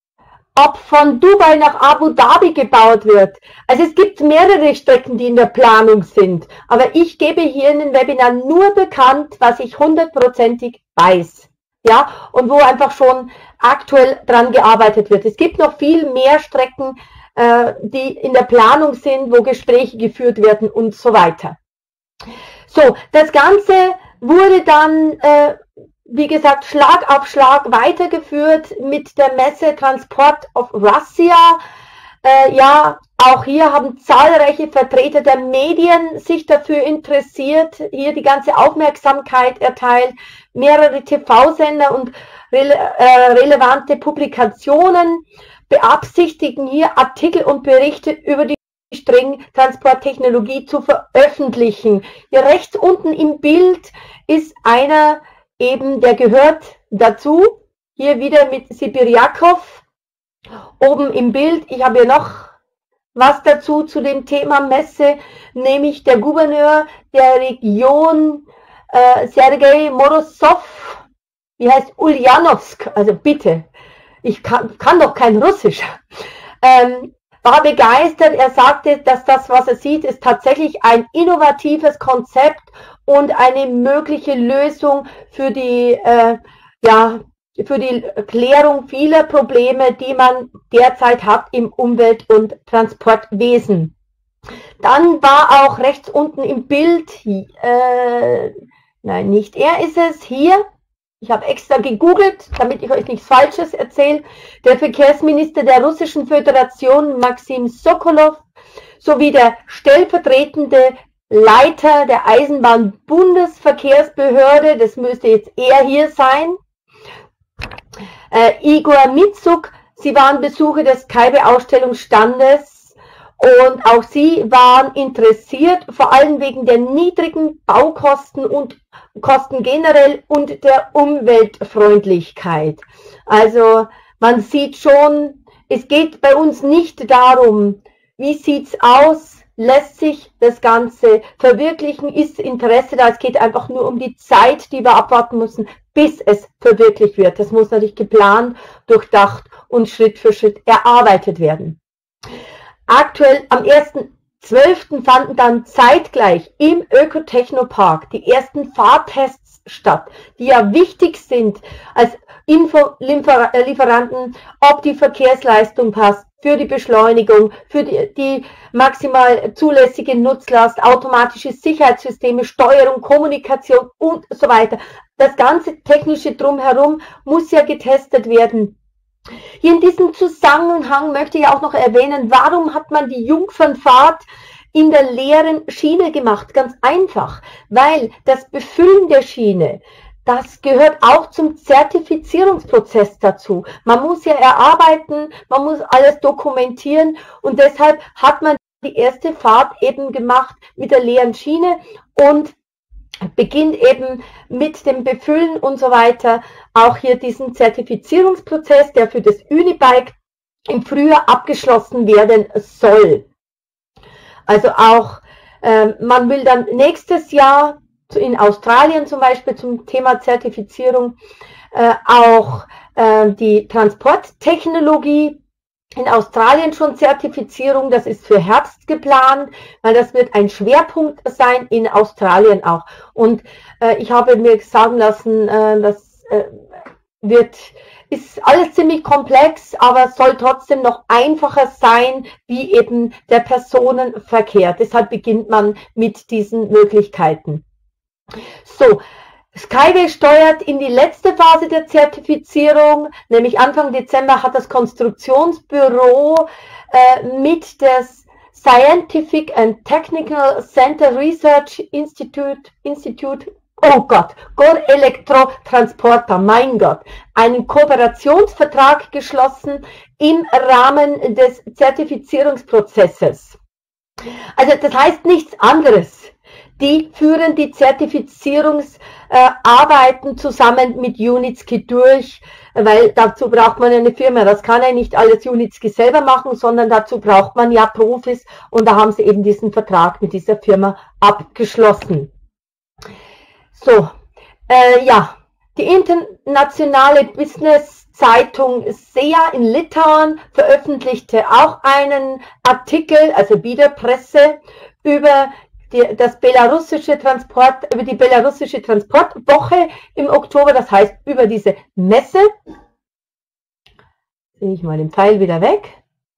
A: ob von Dubai nach Abu Dhabi gebaut wird. Also es gibt mehrere Strecken, die in der Planung sind. Aber ich gebe hier in den Webinar nur bekannt, was ich hundertprozentig weiß. Ja, und wo einfach schon aktuell dran gearbeitet wird. Es gibt noch viel mehr Strecken, äh, die in der Planung sind, wo Gespräche geführt werden und so weiter. So, das Ganze wurde dann, äh, wie gesagt, Schlag auf Schlag weitergeführt mit der Messe Transport of Russia. Äh, ja, auch hier haben zahlreiche Vertreter der Medien sich dafür interessiert, hier die ganze Aufmerksamkeit erteilt, mehrere T V-Sender und rele äh, relevante Publikationen beabsichtigen hier Artikel und Berichte über die Stringtransporttechnologie zu veröffentlichen. Hier rechts unten im Bild ist einer eben, der gehört dazu, hier wieder mit Sibirjakov, oben im Bild. Ich habe hier noch was dazu zu dem Thema Messe, nämlich der Gouverneur der Region äh, Sergei Morozov, wie heißt Ulyanovsk, also bitte, ich kann, kann doch kein Russisch, ähm, war begeistert. Er sagte, dass das, was er sieht, ist tatsächlich ein innovatives Konzept und eine mögliche Lösung für die, äh, ja, für die Klärung vieler Probleme, die man derzeit hat im Umwelt- und Transportwesen. Dann war auch rechts unten im Bild, äh, nein, nicht er ist es, hier, ich habe extra gegoogelt, damit ich euch nichts Falsches erzähle, der Verkehrsminister der Russischen Föderation, Maxim Sokolov, sowie der stellvertretende Leiter der Eisenbahn-Bundesverkehrsbehörde, das müsste jetzt er hier sein, äh, Igor Mitsuk, sie waren Besucher des Kaibe-Ausstellungsstandes und auch sie waren interessiert, vor allem wegen der niedrigen Baukosten und Kosten generell und der Umweltfreundlichkeit. Also man sieht schon, es geht bei uns nicht darum, wie sieht's aus, lässt sich das Ganze verwirklichen, ist Interesse da, es geht einfach nur um die Zeit, die wir abwarten müssen, bis es verwirklicht wird. Das muss natürlich geplant, durchdacht und Schritt für Schritt erarbeitet werden. Aktuell am ersten zwölften fanden dann zeitgleich im Ökotechnopark die ersten Fahrtests statt, die ja wichtig sind als Infolieferanten, ob die Verkehrsleistung passt, für die Beschleunigung, für die, die maximal zulässige Nutzlast, automatische Sicherheitssysteme, Steuerung, Kommunikation und so weiter. Das ganze technische Drumherum muss ja getestet werden. Hier in diesem Zusammenhang möchte ich auch noch erwähnen, warum hat man die Jungfernfahrt in der leeren Schiene gemacht? Ganz einfach, weil das Befüllen der Schiene, das gehört auch zum Zertifizierungsprozess dazu. Man muss ja erarbeiten, man muss alles dokumentieren und deshalb hat man die erste Fahrt eben gemacht mit der leeren Schiene und beginnt eben mit dem Befüllen und so weiter, auch hier diesen Zertifizierungsprozess, der für das Unibike im Frühjahr abgeschlossen werden soll. Also auch, äh, man will dann nächstes Jahr in Australien zum Beispiel zum Thema Zertifizierung äh, auch äh, die Transporttechnologie in Australien schon Zertifizierung, das ist für Herbst geplant, weil das wird ein Schwerpunkt sein in Australien auch. Und äh, ich habe mir sagen lassen, äh, das äh, wird, ist alles ziemlich komplex, aber soll trotzdem noch einfacher sein, wie eben der Personenverkehr. Deshalb beginnt man mit diesen Möglichkeiten. So. Skyway steuert in die letzte Phase der Zertifizierung, nämlich Anfang Dezember hat das Konstruktionsbüro äh, mit des Scientific and Technical Center Research Institute, Institute oh Gott, Gore Elektrotransporter, mein Gott, einen Kooperationsvertrag geschlossen im Rahmen des Zertifizierungsprozesses. Also das heißt nichts anderes. Die führen die Zertifizierungsarbeiten äh, zusammen mit Unitsky durch, weil dazu braucht man eine Firma. Das kann ja nicht alles Unitsky selber machen, sondern dazu braucht man ja Profis und da haben sie eben diesen Vertrag mit dieser Firma abgeschlossen. So, äh, ja, die internationale Business Zeitung SEA in Litauen veröffentlichte auch einen Artikel, also wieder Presse, über die, das belarussische Transport, über die belarussische Transportwoche im Oktober, das heißt über diese Messe. Sehe ich mal den Pfeil wieder weg.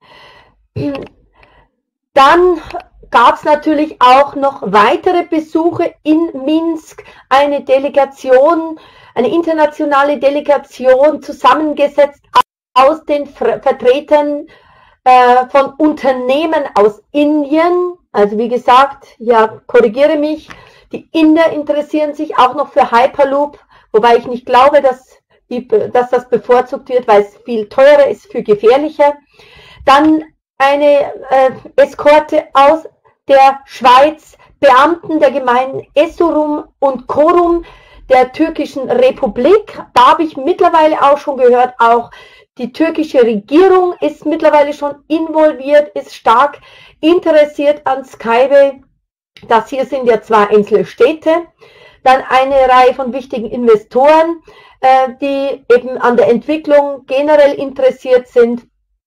A: Dann gab es natürlich auch noch weitere Besuche in Minsk, eine Delegation, eine internationale Delegation zusammengesetzt aus den Vertretern äh, von Unternehmen aus Indien. Also wie gesagt, ja, korrigiere mich, die Inder interessieren sich auch noch für Hyperloop, wobei ich nicht glaube, dass, die, dass das bevorzugt wird, weil es viel teurer ist, für gefährlicher. Dann eine äh, Eskorte aus der Schweiz, Beamten der Gemeinden Erzurum und Çorum der türkischen Republik. Da habe ich mittlerweile auch schon gehört, auch die türkische Regierung ist mittlerweile schon involviert, ist stark interessiert an Skyway. Das hier sind ja zwei Einzelstädte. Dann eine Reihe von wichtigen Investoren, äh, die eben an der Entwicklung generell interessiert sind.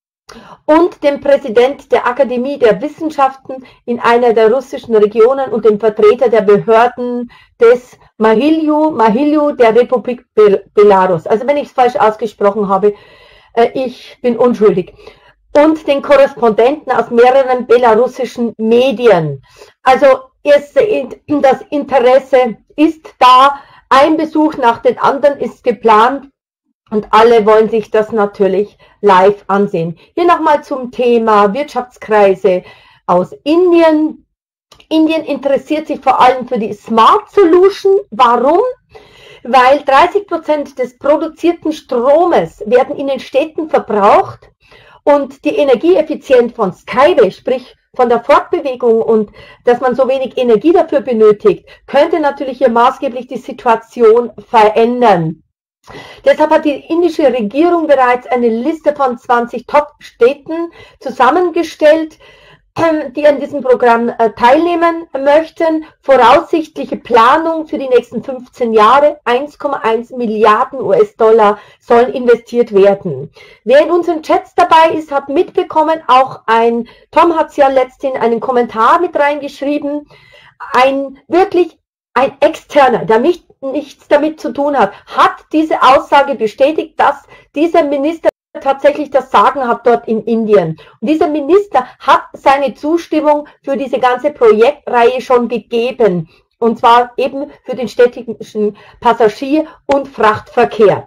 A: Und dem Präsident der Akademie der Wissenschaften in einer der russischen Regionen und dem Vertreter der Behörden des Mahilju, Mahilju der Republik Belarus. Also wenn ich es falsch ausgesprochen habe, äh, ich bin unschuldig. Und den Korrespondenten aus mehreren belarussischen Medien. Also es, das Interesse ist da, ein Besuch nach den anderen ist geplant. Und alle wollen sich das natürlich live ansehen. Hier nochmal zum Thema Wirtschaftskreise aus Indien. Indien interessiert sich vor allem für die Smart Solution. Warum? Weil dreißig Prozent des produzierten Stromes werden in den Städten verbraucht und die Energieeffizienz von Skyway, sprich von der Fortbewegung und dass man so wenig Energie dafür benötigt, könnte natürlich hier maßgeblich die Situation verändern. Deshalb hat die indische Regierung bereits eine Liste von zwanzig Top-Städten zusammengestellt, die an diesem Programm teilnehmen möchten. Voraussichtliche Planung für die nächsten fünfzehn Jahre, eins Komma eins Milliarden US-Dollar sollen investiert werden. Wer in unseren Chats dabei ist, hat mitbekommen, auch ein, Tom hat es ja letztens einen Kommentar mit reingeschrieben, ein wirklich ein Externer, der nicht, nichts damit zu tun hat, hat diese Aussage bestätigt, dass dieser Minister tatsächlich das Sagen hat dort in Indien. Und dieser Minister hat seine Zustimmung für diese ganze Projektreihe schon gegeben. Und zwar eben für den städtischen Passagier- und Frachtverkehr.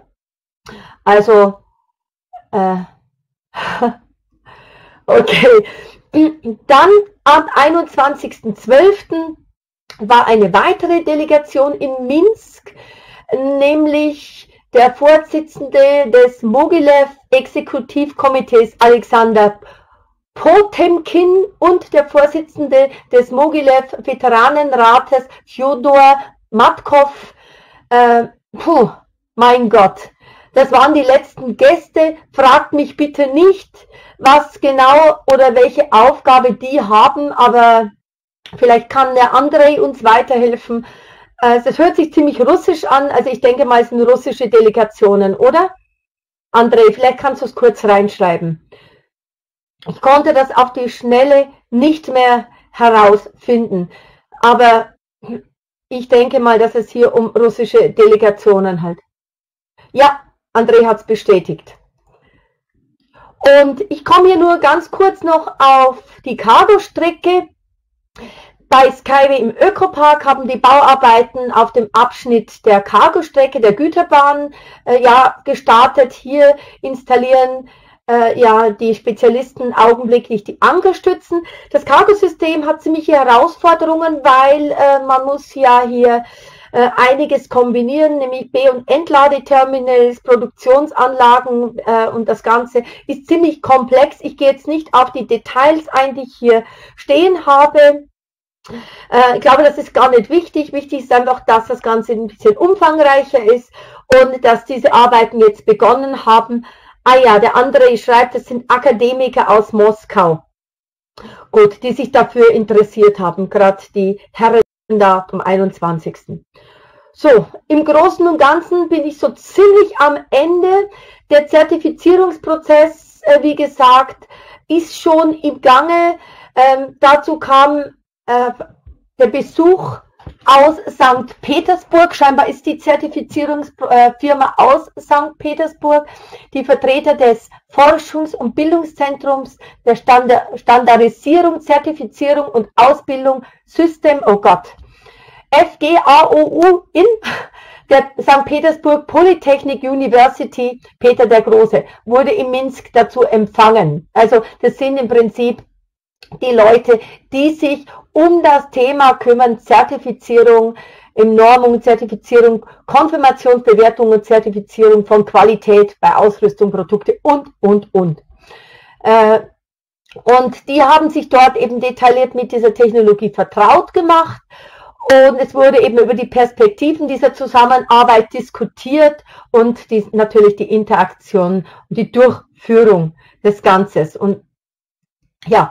A: Also, äh, okay. Dann am einundzwanzigsten zwölften war eine weitere Delegation in Minsk, nämlich der Vorsitzende des Mogilev Exekutivkomitees Alexander Potemkin und der Vorsitzende des Mogilev Veteranenrates Fjodor Matkov. Äh, puh, mein Gott, das waren die letzten Gäste. Fragt mich bitte nicht, was genau oder welche Aufgabe die haben, aber vielleicht kann der Andrei uns weiterhelfen. Es hört sich ziemlich russisch an, also ich denke mal, es sind russische Delegationen, oder? Andrei, vielleicht kannst du es kurz reinschreiben. Ich konnte das auf die Schnelle nicht mehr herausfinden, aber ich denke mal, dass es hier um russische Delegationen halt. Ja, Andrei hat es bestätigt. Und ich komme hier nur ganz kurz noch auf die Cargo-Strecke. Bei Skyway im Ökopark haben die Bauarbeiten auf dem Abschnitt der Cargostrecke der Güterbahn äh, ja, gestartet. Hier installieren äh, ja die Spezialisten augenblicklich die Ankerstützen. Das Cargosystem hat ziemliche Herausforderungen, weil äh, man muss ja hier äh, einiges kombinieren, nämlich B- und Entladeterminals, Produktionsanlagen äh, und das Ganze ist ziemlich komplex. Ich gehe jetzt nicht auf die Details ein, die ich hier stehen habe. Ich glaube, das ist gar nicht wichtig. Wichtig ist einfach, dass das Ganze ein bisschen umfangreicher ist und dass diese Arbeiten jetzt begonnen haben. Ah ja, der andere schreibt, es sind Akademiker aus Moskau. Gut, die sich dafür interessiert haben, gerade die Herren da vom einundzwanzigsten So, im Großen und Ganzen bin ich so ziemlich am Ende. Der Zertifizierungsprozess, äh, wie gesagt, ist schon im Gange. Ähm, dazu kam äh, der Besuch aus Sankt Petersburg. Scheinbar ist die Zertifizierungsfirma aus Sankt Petersburg. Die Vertreter des Forschungs- und Bildungszentrums der Standardisierung, Zertifizierung und Ausbildung System, oh Gott, F G A O U in der Sankt Petersburg Polytechnic University, Peter der Große, wurde in Minsk dazu empfangen. Also das sind im Prinzip die Leute, die sich um das Thema kümmern, Zertifizierung, im Normung, Zertifizierung, Konfirmationsbewertung und Zertifizierung von Qualität bei Ausrüstung, Produkte und, und, und. Äh, und die haben sich dort eben detailliert mit dieser Technologie vertraut gemacht. Und es wurde eben über die Perspektiven dieser Zusammenarbeit diskutiert und die, natürlich die Interaktion und die Durchführung des Ganzen. Und ja,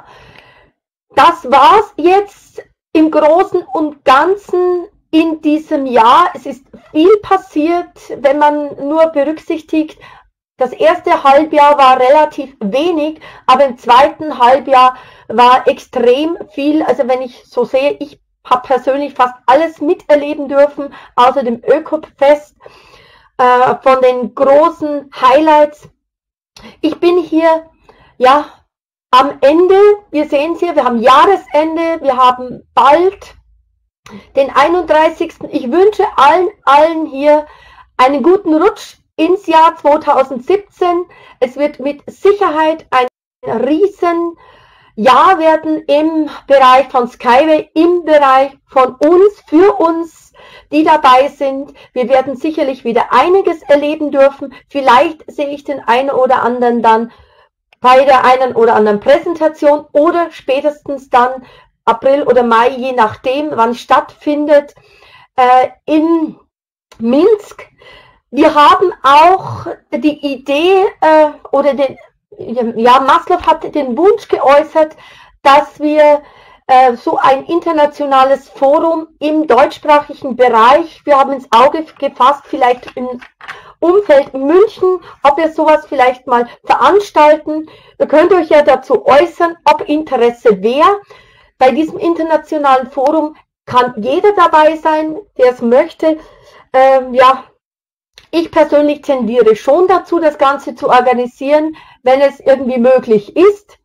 A: das war's jetzt im Großen und Ganzen in diesem Jahr. Es ist viel passiert, wenn man nur berücksichtigt, das erste Halbjahr war relativ wenig, aber im zweiten Halbjahr war extrem viel. Also wenn ich so sehe, ich habe persönlich fast alles miterleben dürfen, außer dem Ökofest, äh, von den großen Highlights. Ich bin hier, ja, am Ende. Wir sehen es hier, wir haben Jahresende, wir haben bald den einunddreißigsten Ich wünsche allen, allen hier einen guten Rutsch ins Jahr zweitausendsiebzehn. Es wird mit Sicherheit ein riesen Jahr werden im Bereich von Skyway, im Bereich von uns, für uns, die dabei sind. Wir werden sicherlich wieder einiges erleben dürfen. Vielleicht sehe ich den einen oder anderen dann bei der einen oder anderen Präsentation oder spätestens dann April oder Mai, je nachdem, wann es stattfindet, äh, in Minsk. Wir haben auch die Idee äh, oder den Ja, Maslow hat den Wunsch geäußert, dass wir äh, so ein internationales Forum im deutschsprachigen Bereich, wir haben ins Auge gefasst, vielleicht im Umfeld München, ob wir sowas vielleicht mal veranstalten. Ihr könnt euch ja dazu äußern, ob Interesse wäre. Bei diesem internationalen Forum kann jeder dabei sein, der es möchte. Ähm, ja, ich persönlich tendiere schon dazu, das Ganze zu organisieren, wenn es irgendwie möglich ist.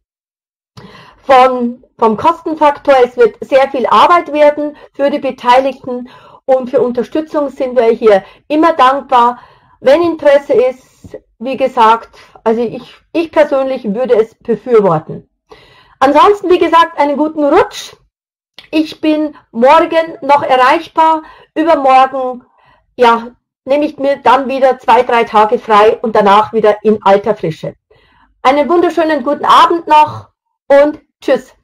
A: Von, vom Kostenfaktor, es wird sehr viel Arbeit werden für die Beteiligten und für Unterstützung sind wir hier immer dankbar. Wenn Interesse ist, wie gesagt, also ich, ich persönlich würde es befürworten. Ansonsten, wie gesagt, einen guten Rutsch. Ich bin morgen noch erreichbar, übermorgen, ja, nehme ich mir dann wieder zwei, drei Tage frei und danach wieder in alter Frische. Einen wunderschönen guten Abend noch und tschüss.